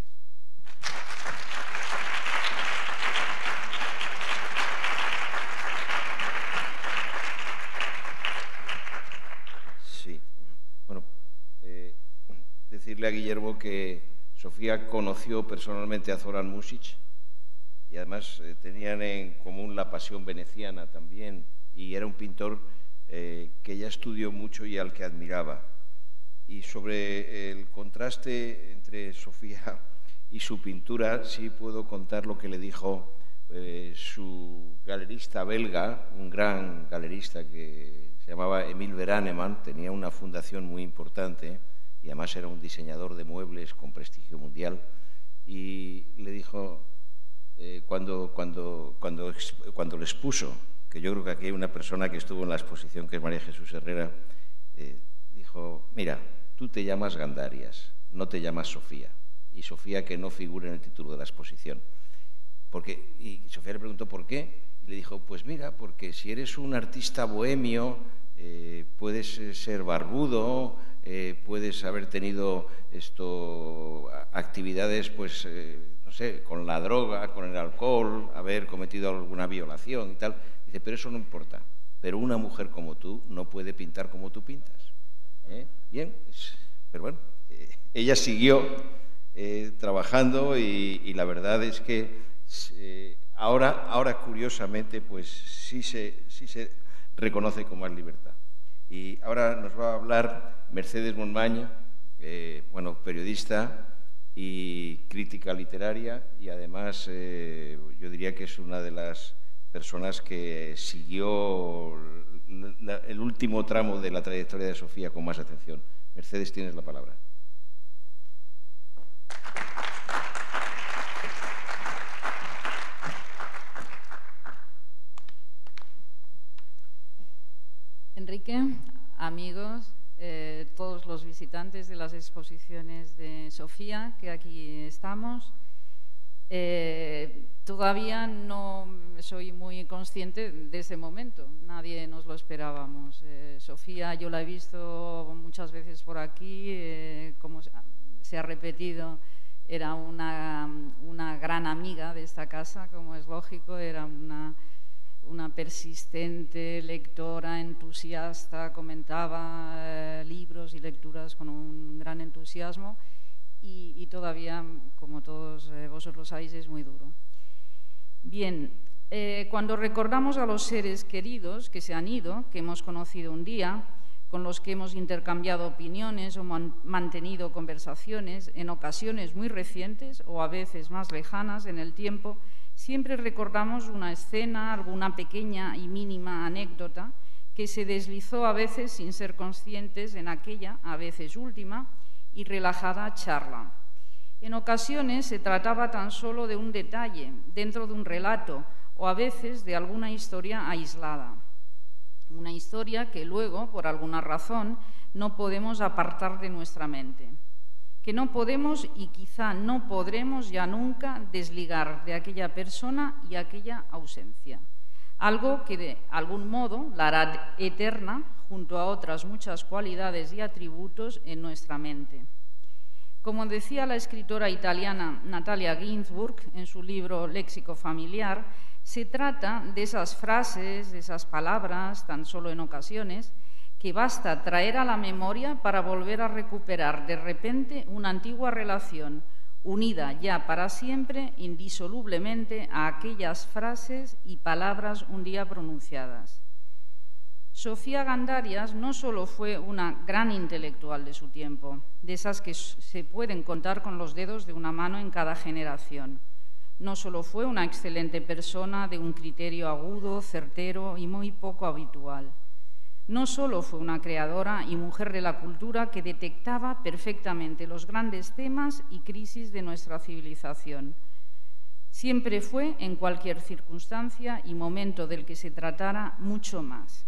Sí. Bueno, decirle a Guillermo que Sofía conoció personalmente a Zoran Músic y además tenían en común la pasión veneciana también, y era un pintor que ella estudió mucho y al que admiraba. Y sobre el contraste entre Sofía y su pintura, sí puedo contar lo que le dijo su galerista belga, un gran galerista que se llamaba Emile Veraneman, tenía una fundación muy importante y además era un diseñador de muebles con prestigio mundial, y le dijo, cuando le expuso, que yo creo que aquí hay una persona que estuvo en la exposición, que es María Jesús Herrera, dijo, mira, tú te llamas Gandarias, no te llamas Sofía, y Sofía que no figura en el título de la exposición. Y Sofía le preguntó por qué, y le dijo, pues mira, porque si eres un artista bohemio, puedes ser barbudo, puedes haber tenido actividades, pues, no sé, con la droga, con el alcohol, haber cometido alguna violación y tal. Dice, pero eso no importa. Pero una mujer como tú no puede pintar como tú pintas. Bien, pero bueno, ella siguió trabajando y la verdad es que ahora curiosamente, pues sí se reconoce con más libertad. Y ahora nos va a hablar Mercedes Montmany, bueno, periodista y crítica literaria, y además yo diría que es una de las personas que siguió el último tramo de la trayectoria de Sofía con más atención. Mercedes, tienes la palabra. Enrique, amigos, todos los visitantes de las exposiciones de Sofía, que aquí estamos. Todavía no soy muy consciente de ese momento, nadie nos lo esperábamos. Sofía yo la he visto muchas veces por aquí, como se ha repetido, era una gran amiga de esta casa, como es lógico, era una persistente lectora, entusiasta, comentaba libros y lecturas con un gran entusiasmo y todavía, como todos vosotros sabéis, es muy duro. Bien, cuando recordamos a los seres queridos que se han ido, que hemos conocido un día, con los que hemos intercambiado opiniones o mantenido conversaciones, en ocasiones muy recientes o a veces más lejanas en el tiempo, siempre recordamos una escena, alguna pequeña y mínima anécdota que se deslizó a veces sin ser conscientes en aquella, a veces última, y relajada charla. En ocasiones se trataba tan solo de un detalle dentro de un relato o a veces de alguna historia aislada. Una historia que luego, por alguna razón, no podemos apartar de nuestra mente, que no podemos y quizá no podremos ya nunca desligar de aquella persona y aquella ausencia. Algo que de algún modo la hará eterna junto a otras muchas cualidades y atributos en nuestra mente. Como decía la escritora italiana Natalia Ginzburg en su libro Léxico familiar, se trata de esas frases, de esas palabras, tan solo en ocasiones, que basta traer a la memoria para volver a recuperar de repente una antigua relación, unida ya para siempre, indisolublemente, a aquellas frases y palabras un día pronunciadas. Sofía Gandarias no solo fue una gran intelectual de su tiempo, de esas que se pueden contar con los dedos de una mano en cada generación. No solo fue una excelente persona de un criterio agudo, certero y muy poco habitual. No solo fue una creadora y mujer de la cultura que detectaba perfectamente los grandes temas y crisis de nuestra civilización. Siempre fue, en cualquier circunstancia y momento del que se tratara, mucho más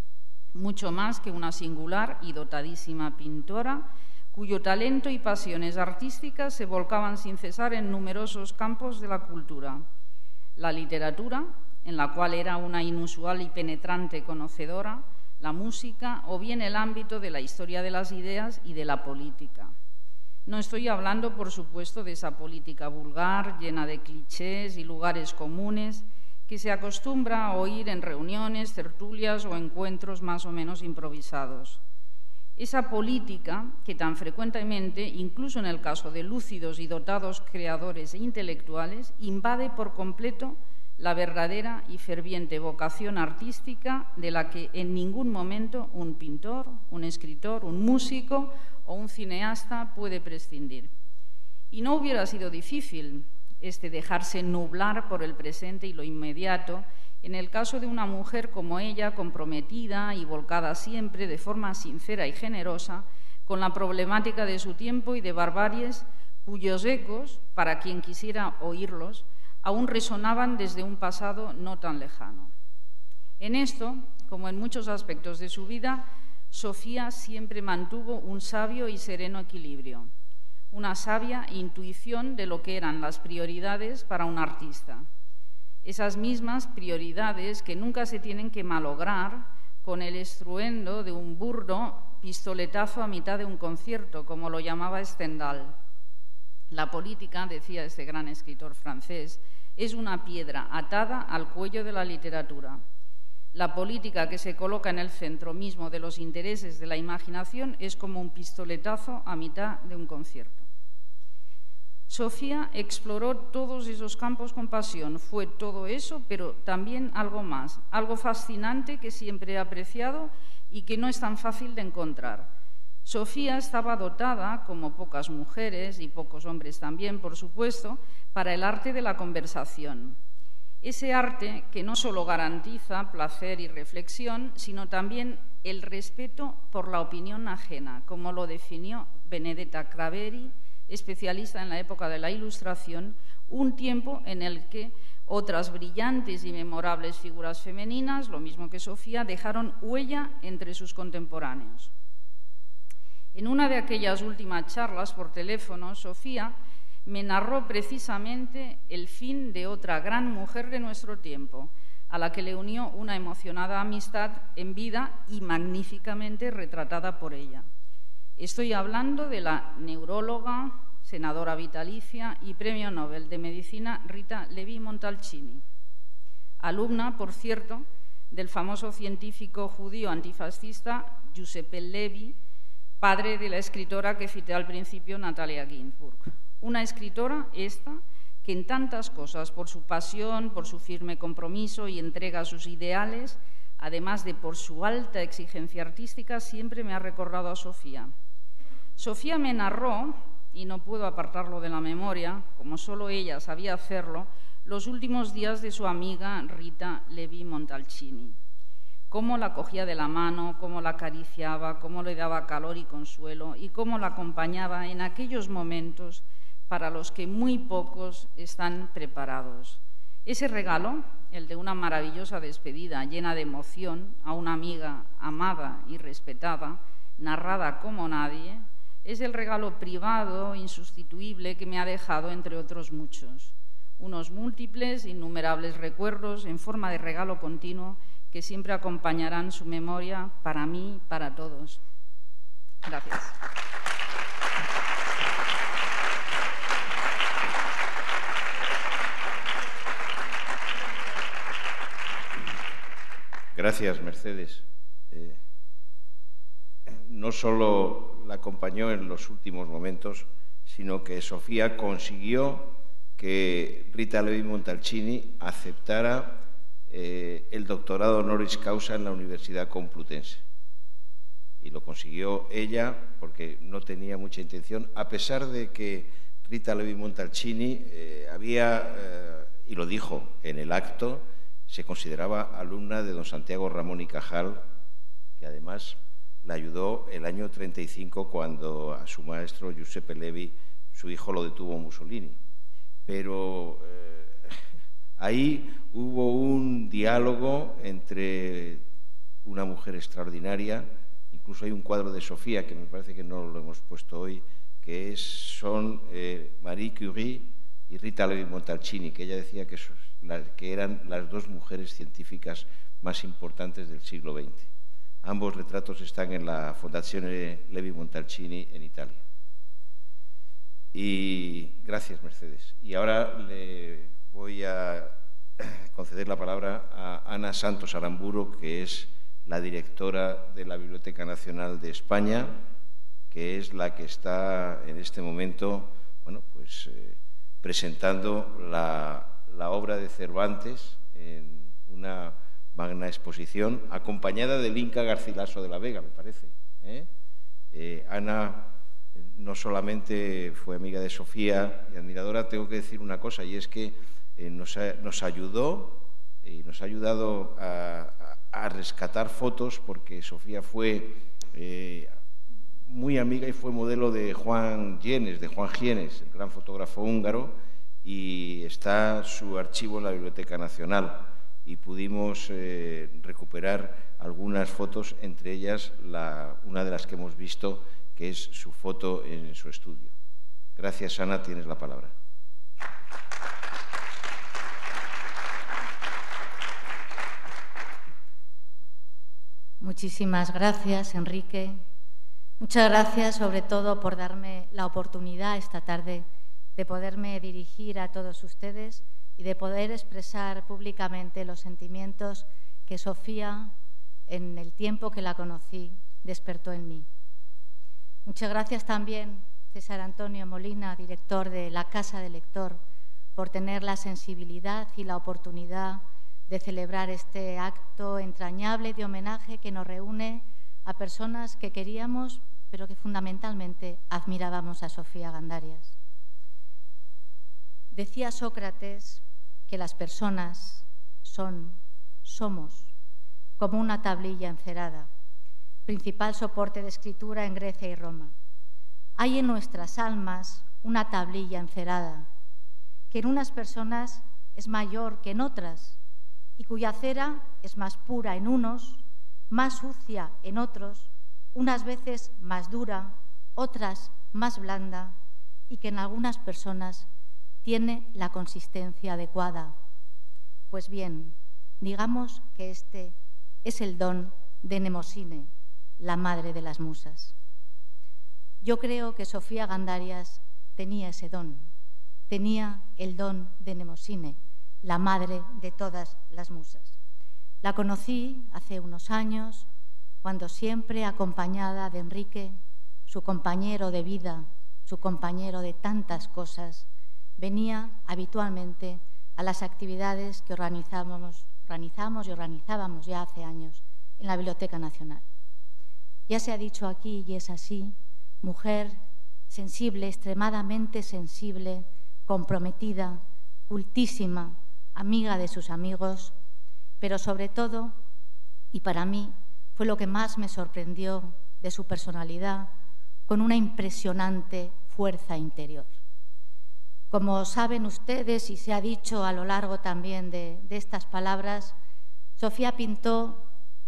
que una singular y dotadísima pintora, cuyo talento y pasiones artísticas se volcaban sin cesar en numerosos campos de la cultura. La literatura, en la cual era una inusual y penetrante conocedora, la música o bien el ámbito de la historia de las ideas y de la política. No estoy hablando, por supuesto, de esa política vulgar, llena de clichés y lugares comunes, que se acostumbra a oír en reuniones, tertulias o encuentros más o menos improvisados. Esa política que tan frecuentemente, incluso en el caso de lúcidos y dotados creadores e intelectuales, invade por completo la verdadera y ferviente vocación artística de la que en ningún momento un pintor, un escritor, un músico o un cineasta puede prescindir. Y no hubiera sido difícil dejarse nublar por el presente y lo inmediato en el caso de una mujer como ella, comprometida y volcada siempre de forma sincera y generosa con la problemática de su tiempo y de barbaries cuyos ecos, para quien quisiera oírlos, aún resonaban desde un pasado no tan lejano. En esto, como en muchos aspectos de su vida, Sofía siempre mantuvo un sabio y sereno equilibrio, una sabia intuición de lo que eran las prioridades para un artista. Esas mismas prioridades que nunca se tienen que malograr con el estruendo de un burdo pistoletazo a mitad de un concierto, como lo llamaba Stendhal. La política, decía este gran escritor francés, es una piedra atada al cuello de la literatura. La política que se coloca en el centro mismo de los intereses de la imaginación es como un pistoletazo a mitad de un concierto. Sofía exploró todos esos campos con pasión. Fue todo eso, pero también algo más, algo fascinante que siempre he apreciado y que no es tan fácil de encontrar. Sofía estaba dotada, como pocas mujeres y pocos hombres también, por supuesto, para el arte de la conversación. Ese arte que no solo garantiza placer y reflexión, sino también el respeto por la opinión ajena, como lo definió Benedetta Craveri, especialista en la época de la Ilustración, un tiempo en el que otras brillantes y memorables figuras femeninas, lo mismo que Sofía, dejaron huella entre sus contemporáneos. En una de aquellas últimas charlas por teléfono, Sofía me narró precisamente el fin de otra gran mujer de nuestro tiempo, a la que le unió una emocionada amistad en vida y magníficamente retratada por ella. Estoy hablando de la neuróloga, senadora vitalicia y premio Nobel de Medicina Rita Levi-Montalcini, alumna, por cierto, del famoso científico judío antifascista Giuseppe Levi, padre de la escritora que cité al principio, Natalia Ginzburg. Una escritora esta que en tantas cosas, por su pasión, por su firme compromiso y entrega a sus ideales, además de por su alta exigencia artística, siempre me ha recordado a Sofía. Sofía me narró, y no puedo apartarlo de la memoria, como solo ella sabía hacerlo, los últimos días de su amiga Rita Levi Montalcini. Cómo la cogía de la mano, cómo la acariciaba, cómo le daba calor y consuelo y cómo la acompañaba en aquellos momentos para los que muy pocos están preparados. Ese regalo, el de una maravillosa despedida llena de emoción a una amiga amada y respetada, narrada como nadie, es el regalo privado, insustituible, que me ha dejado entre otros muchos. Unos múltiples, innumerables recuerdos en forma de regalo continuo que siempre acompañarán su memoria para mí y para todos. Gracias. Gracias, Mercedes. No solo la acompañó en los últimos momentos, sino que Sofía consiguió que Rita Levi Montalcini aceptara el doctorado honoris causa en la Universidad Complutense. Y lo consiguió ella porque no tenía mucha intención, a pesar de que Rita Levi Montalcini y lo dijo en el acto, se consideraba alumna de don Santiago Ramón y Cajal, que además la ayudó el año 35 cuando a su maestro Giuseppe Levi, su hijo, lo detuvo Mussolini. Pero ahí hubo un diálogo entre una mujer extraordinaria, incluso hay un cuadro de Sofía, que me parece que no lo hemos puesto hoy, que son Marie Curie y Rita Levi Montalcini, que ella decía que eran las dos mujeres científicas más importantes del siglo XX. Ambos retratos están en la Fondazione Levi Montalcini en Italia. Y gracias, Mercedes. Y ahora le voy a conceder la palabra a Ana Santos Aramburu, que es la directora de la Biblioteca Nacional de España, que es la que está en este momento, bueno, pues presentando la obra de Cervantes en una magna exposición, acompañada del Inca Garcilaso de la Vega, me parece. Ana no solamente fue amiga de Sofía y admiradora, tengo que decir una cosa, y es que nos ayudó y nos ha ayudado a rescatar fotos, porque Sofía fue muy amiga y fue modelo de Juan Gienes, el gran fotógrafo húngaro, y está su archivo en la Biblioteca Nacional. Y pudimos recuperar algunas fotos, entre ellas una de las que hemos visto, que es su foto en su estudio. Gracias, Ana, tienes la palabra. Muchísimas gracias, Enrique. Muchas gracias, sobre todo, por darme la oportunidad esta tarde de poderme dirigir a todos ustedes y de poder expresar públicamente los sentimientos que Sofía, en el tiempo que la conocí, despertó en mí. Muchas gracias también, César Antonio Molina, director de la Casa del Lector, por tener la sensibilidad y la oportunidad de celebrar este acto entrañable de homenaje que nos reúne a personas que queríamos, pero que fundamentalmente admirábamos a Sofía Gandarias. Decía Sócrates que las personas somos como una tablilla encerada, principal soporte de escritura en Grecia y Roma. Hay en nuestras almas una tablilla encerada, que en unas personas es mayor que en otras, y cuya cera es más pura en unos, más sucia en otros, unas veces más dura, otras más blanda, y que en algunas personas tiene la consistencia adecuada. Pues bien, digamos que este es el don de Mnemosine, la madre de las musas. Yo creo que Sofía Gandarias tenía ese don, tenía el don de Mnemosine, la madre de todas las musas. La conocí hace unos años, cuando siempre acompañada de Enrique, su compañero de vida, su compañero de tantas cosas, venía habitualmente a las actividades que organizábamos organizamos y organizábamos ya hace años en la Biblioteca Nacional. Ya se ha dicho aquí, y es así, mujer sensible, extremadamente sensible, comprometida, cultísima, amiga de sus amigos, pero sobre todo, y para mí fue lo que más me sorprendió de su personalidad, con una impresionante fuerza interior. Como saben ustedes, y se ha dicho a lo largo también de estas palabras, Sofía pintó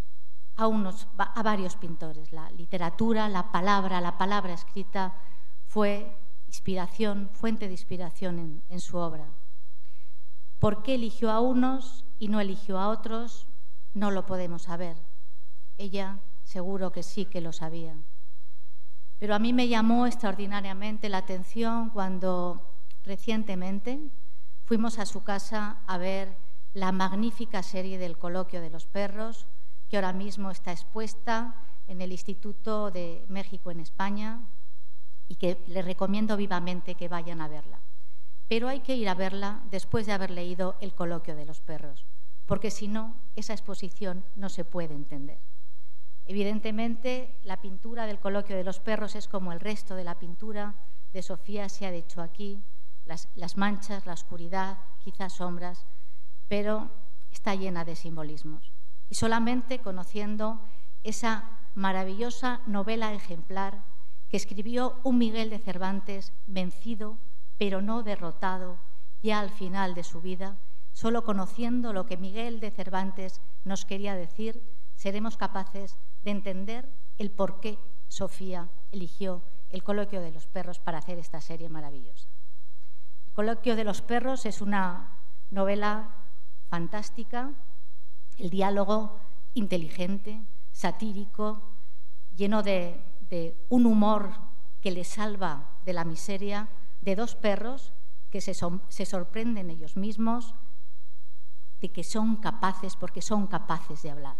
a varios pintores. La literatura, la palabra escrita fue inspiración, fuente de inspiración en su obra. ¿Por qué eligió a unos y no eligió a otros? No lo podemos saber. Ella seguro que sí que lo sabía. Pero a mí me llamó extraordinariamente la atención cuando recientemente fuimos a su casa a ver la magnífica serie del Coloquio de los Perros, que ahora mismo está expuesta en el Instituto de México en España y que les recomiendo vivamente que vayan a verla. Pero hay que ir a verla después de haber leído el Coloquio de los Perros, porque si no, esa exposición no se puede entender. Evidentemente, la pintura del Coloquio de los Perros es como el resto de la pintura de Sofía, se ha dicho aquí, las manchas, la oscuridad, quizás sombras, pero está llena de simbolismos. Y solamente conociendo esa maravillosa novela ejemplar que escribió un Miguel de Cervantes vencido, pero no derrotado, ya al final de su vida, solo conociendo lo que Miguel de Cervantes nos quería decir, seremos capaces de entender el por qué Sofía eligió el Coloquio de los Perros para hacer esta serie maravillosa. El Coloquio de los Perros es una novela fantástica, el diálogo inteligente, satírico, lleno de un humor que les salva de la miseria, de dos perros que se sorprenden ellos mismos de que son capaces, porque son capaces de hablar.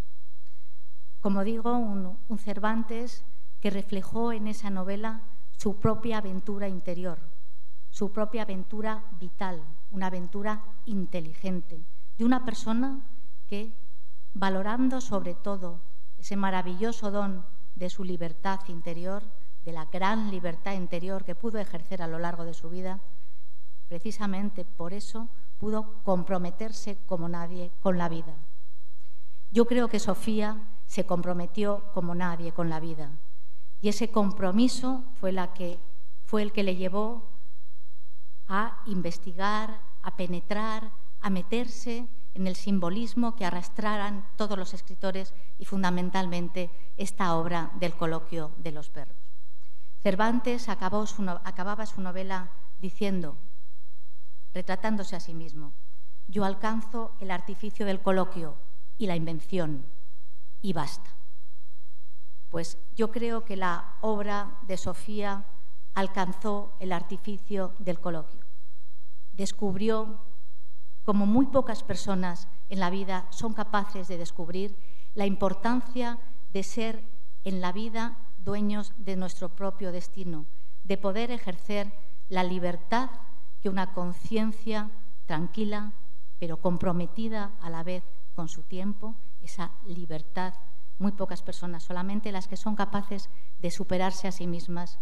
Como digo, un Cervantes que reflejó en esa novela su propia aventura interior, su propia aventura vital, una aventura inteligente, de una persona que, valorando sobre todo ese maravilloso don de su libertad interior, de la gran libertad interior que pudo ejercer a lo largo de su vida, precisamente por eso pudo comprometerse como nadie con la vida. Yo creo que Sofía se comprometió como nadie con la vida, y ese compromiso fue el que le llevó a investigar, a penetrar, a meterse en el simbolismo que arrastraran todos los escritores y fundamentalmente esta obra del Coloquio de los Perros. Cervantes acababa su novela diciendo, retratándose a sí mismo, yo alcanzo el artificio del coloquio y la invención, y basta. Pues yo creo que la obra de Sofía alcanzó el artificio del coloquio. Descubrió, como muy pocas personas en la vida son capaces de descubrir, la importancia de ser en la vida dueños de nuestro propio destino, de poder ejercer la libertad que una conciencia tranquila, pero comprometida a la vez con su tiempo, esa libertad, muy pocas personas, solamente las que son capaces de superarse a sí mismas,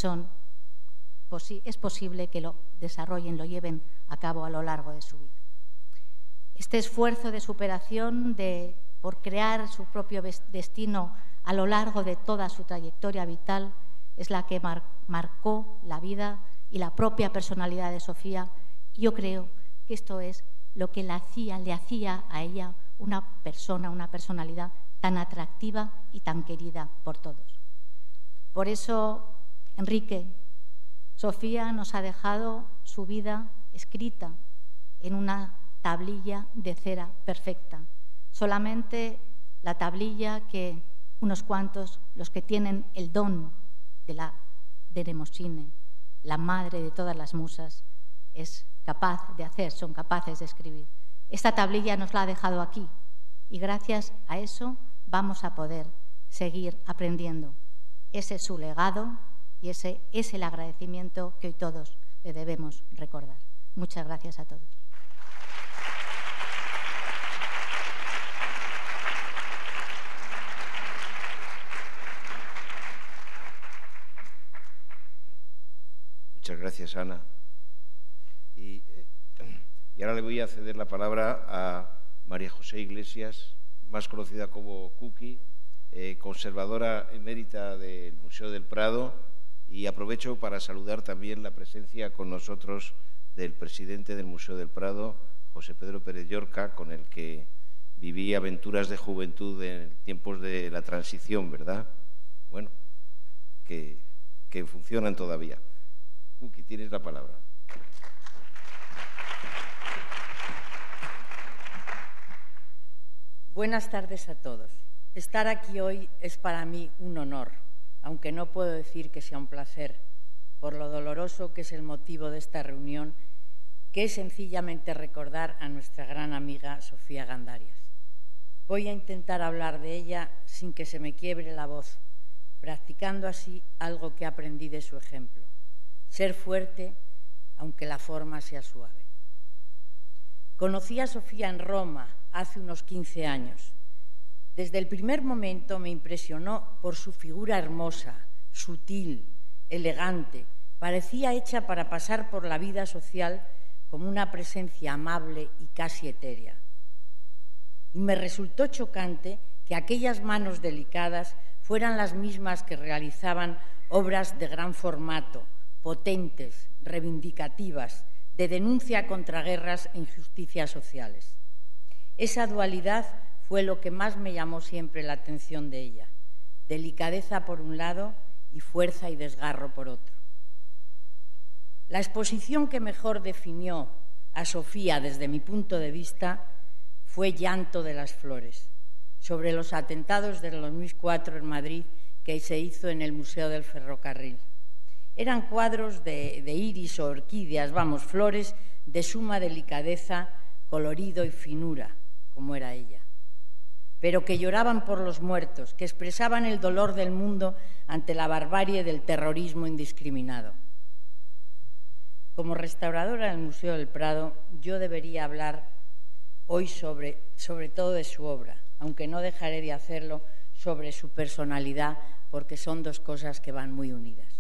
es posible que lo desarrollen, lo lleven a cabo a lo largo de su vida. Este esfuerzo de superación por crear su propio destino a lo largo de toda su trayectoria vital es la que marcó la vida y la propia personalidad de Sofía. Yo creo que esto es lo que le hacía a ella una personalidad tan atractiva y tan querida por todos. Por eso, Enrique, Sofía nos ha dejado su vida escrita en una tablilla de cera perfecta. Solamente la tablilla que unos cuantos, los que tienen el don de la Mnemosyne, la madre de todas las musas, es capaz de hacer, son capaces de escribir. Esta tablilla nos la ha dejado aquí y gracias a eso vamos a poder seguir aprendiendo. Ese es su legado y ese es el agradecimiento que hoy todos le debemos recordar. Muchas gracias a todos. Muchas gracias, Ana. Y ahora le voy a ceder la palabra a María José Iglesias, más conocida como Cookie, conservadora emérita del Museo del Prado, y aprovecho para saludar también la presencia con nosotros del presidente del Museo del Prado, José Pedro Pérez Llorca, con el que viví aventuras de juventud en tiempos de la transición, ¿verdad? Bueno, que funcionan todavía. Cookie, tienes la palabra. Buenas tardes a todos. Estar aquí hoy es para mí un honor, aunque no puedo decir que sea un placer, por lo doloroso que es el motivo de esta reunión, que es sencillamente recordar a nuestra gran amiga Sofía Gandarias. Voy a intentar hablar de ella sin que se me quiebre la voz, practicando así algo que aprendí de su ejemplo: ser fuerte, aunque la forma sea suave. Conocí a Sofía en Roma hace unos 15 años. Desde el primer momento me impresionó por su figura hermosa, sutil, elegante. Parecía hecha para pasar por la vida social como una presencia amable y casi etérea. Y me resultó chocante que aquellas manos delicadas fueran las mismas que realizaban obras de gran formato, potentes, reivindicativas, de denuncia contra guerras e injusticias sociales. Esa dualidad fue lo que más me llamó siempre la atención de ella: delicadeza por un lado y fuerza y desgarro por otro. La exposición que mejor definió a Sofía desde mi punto de vista fue Llanto de las Flores, sobre los atentados del 2004 en Madrid, que se hizo en el Museo del Ferrocarril. Eran cuadros de iris o orquídeas, flores de suma delicadeza, colorido y finura, como era ella, pero que lloraban por los muertos, que expresaban el dolor del mundo ante la barbarie del terrorismo indiscriminado. Como restauradora del Museo del Prado, yo debería hablar hoy sobre todo de su obra, aunque no dejaré de hacerlo sobre su personalidad, porque son dos cosas que van muy unidas.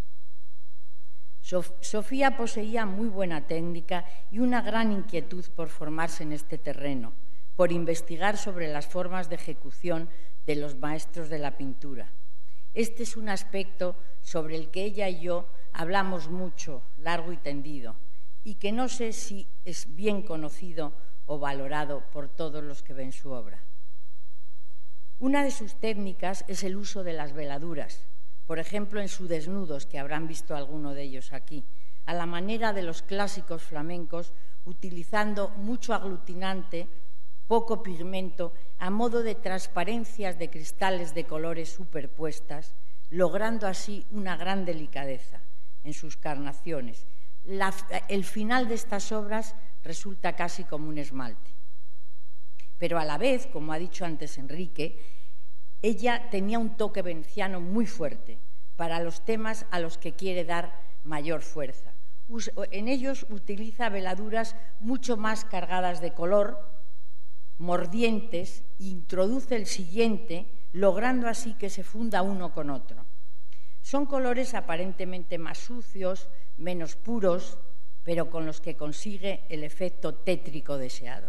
Sofía poseía muy buena técnica y una gran inquietud por formarse en este terreno, por investigar sobre las formas de ejecución de los maestros de la pintura. Este es un aspecto sobre el que ella y yo hablamos mucho, largo y tendido, y que no sé si es bien conocido o valorado por todos los que ven su obra. Una de sus técnicas es el uso de las veladuras, por ejemplo en sus desnudos, que habrán visto alguno de ellos aquí, a la manera de los clásicos flamencos, utilizando mucho aglutinante, poco pigmento, a modo de transparencias de cristales de colores superpuestas, logrando así una gran delicadeza en sus carnaciones. El final de estas obras resulta casi como un esmalte. Pero a la vez, como ha dicho antes Enrique, ella tenía un toque veneciano muy fuerte para los temas a los que quiere dar mayor fuerza. En ellos utiliza veladuras mucho más cargadas de color, mordientes, e introduce el siguiente, logrando así que se funda uno con otro. Son colores aparentemente más sucios, menos puros, pero con los que consigue el efecto tétrico deseado.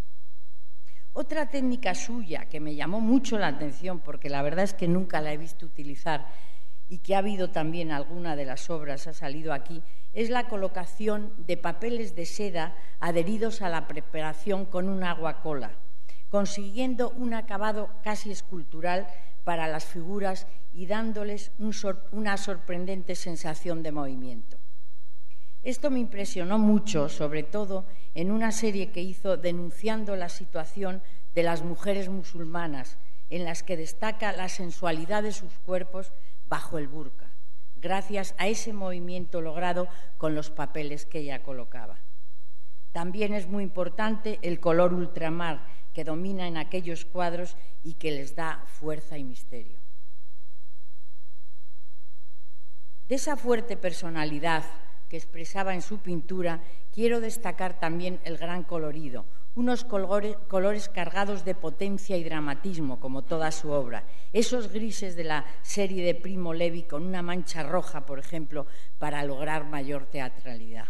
Otra técnica suya que me llamó mucho la atención, porque la verdad es que nunca la he visto utilizar y que ha habido también alguna de las obras, ha salido aquí, es la colocación de papeles de seda adheridos a la preparación con un agua cola, consiguiendo un acabado casi escultural para las figuras y dándoles una sorprendente sensación de movimiento. Esto me impresionó mucho, sobre todo en una serie que hizo denunciando la situación de las mujeres musulmanas, en las que destaca la sensualidad de sus cuerpos bajo el burka, gracias a ese movimiento logrado con los papeles que ella colocaba. También es muy importante el color ultramar que domina en aquellos cuadros y que les da fuerza y misterio. De esa fuerte personalidad que expresaba en su pintura, quiero destacar también el gran colorido, unos colores cargados de potencia y dramatismo, como toda su obra, esos grises de la serie de Primo Levi con una mancha roja, por ejemplo, para lograr mayor teatralidad.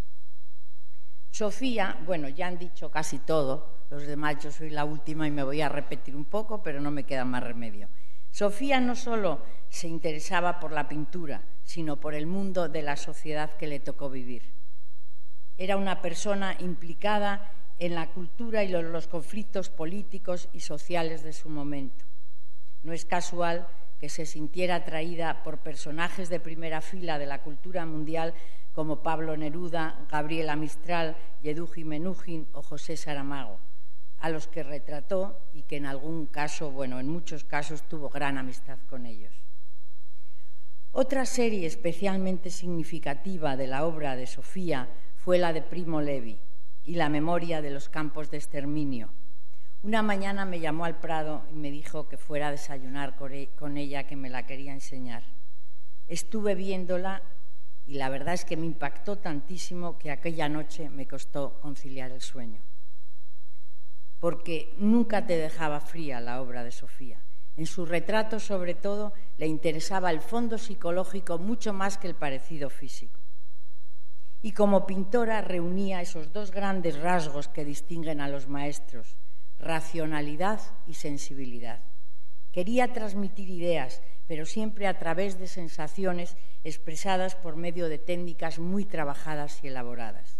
Sofía, bueno, ya han dicho casi todo, los demás yo soy la última y me voy a repetir un poco, pero no me queda más remedio. Sofía no solo se interesaba por la pintura, sino por el mundo de la sociedad que le tocó vivir. Era una persona implicada en la cultura y los conflictos políticos y sociales de su momento. No es casual que se sintiera atraída por personajes de primera fila de la cultura mundial como Pablo Neruda, Gabriela Mistral, Yeduji Menuhin o José Saramago, a los que retrató y que en algún caso, bueno, en muchos casos tuvo gran amistad con ellos. Otra serie especialmente significativa de la obra de Sofía fue la de Primo Levi y la memoria de los campos de exterminio. Una mañana me llamó al Prado y me dijo que fuera a desayunar con ella, que me la quería enseñar. Estuve viéndola y la verdad es que me impactó tantísimo que aquella noche me costó conciliar el sueño. Porque nunca te dejaba fría la obra de Sofía. En su retrato, sobre todo, le interesaba el fondo psicológico mucho más que el parecido físico. Y como pintora reunía esos dos grandes rasgos que distinguen a los maestros, racionalidad y sensibilidad. Quería transmitir ideas, pero siempre a través de sensaciones expresadas por medio de técnicas muy trabajadas y elaboradas.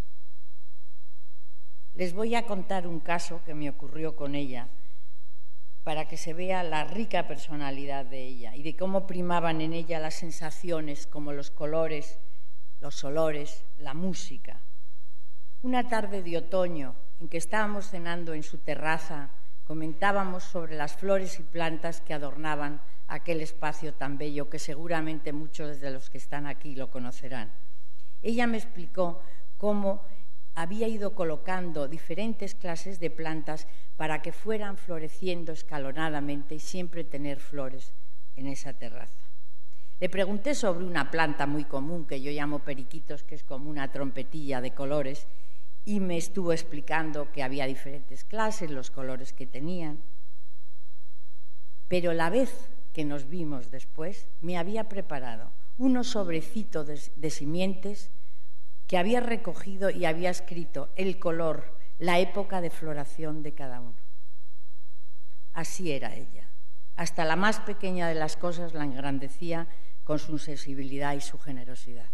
Les voy a contar un caso que me ocurrió con ella para que se vea la rica personalidad de ella y de cómo primaban en ella las sensaciones como los colores, los olores, la música. Una tarde de otoño en que estábamos cenando en su terraza, comentábamos sobre las flores y plantas que adornaban aquel espacio tan bello que seguramente muchos de los que están aquí lo conocerán. Ella me explicó cómo había ido colocando diferentes clases de plantas para que fueran floreciendo escalonadamente y siempre tener flores en esa terraza. Le pregunté sobre una planta muy común que yo llamo periquitos, que es como una trompetilla de colores, y me estuvo explicando que había diferentes clases, los colores que tenían. Pero la vez que nos vimos después, me había preparado unos sobrecitos de simientes que había recogido y había escrito el color, la época de floración de cada uno. Así era ella. Hasta la más pequeña de las cosas la engrandecía con su sensibilidad y su generosidad.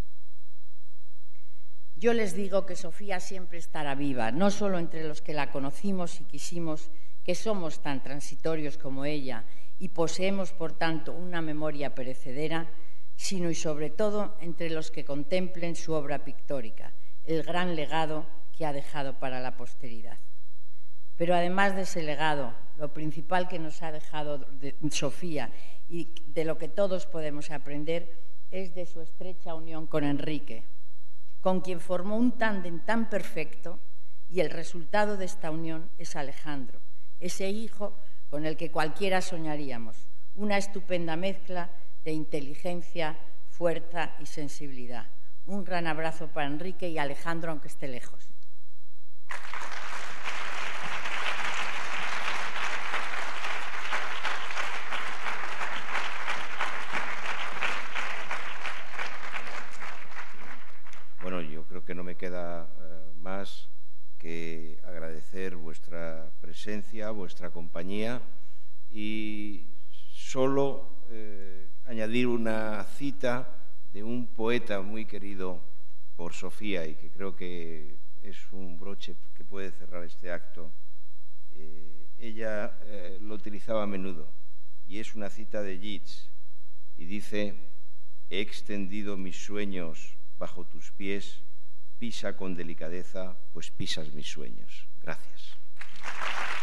Yo les digo que Sofía siempre estará viva, no solo entre los que la conocimos y quisimos, que somos tan transitorios como ella y poseemos, por tanto, una memoria perecedera, sino y sobre todo entre los que contemplen su obra pictórica, el gran legado que ha dejado para la posteridad. Pero además de ese legado, lo principal que nos ha dejado Sofía y de lo que todos podemos aprender es de su estrecha unión con Enrique, con quien formó un tándem tan perfecto, y el resultado de esta unión es Alejandro, ese hijo con el que cualquiera soñaríamos, una estupenda mezcla de inteligencia, fuerza y sensibilidad. Un gran abrazo para Enrique y Alejandro, aunque esté lejos. Bueno, yo creo que no me queda más que agradecer vuestra presencia, vuestra compañía y solo añadir una cita de un poeta muy querido por Sofía y que creo que es un broche que puede cerrar este acto. Ella lo utilizaba a menudo y es una cita de Yeats y dice: «He extendido mis sueños bajo tus pies, pisa con delicadeza, pues pisas mis sueños». Gracias.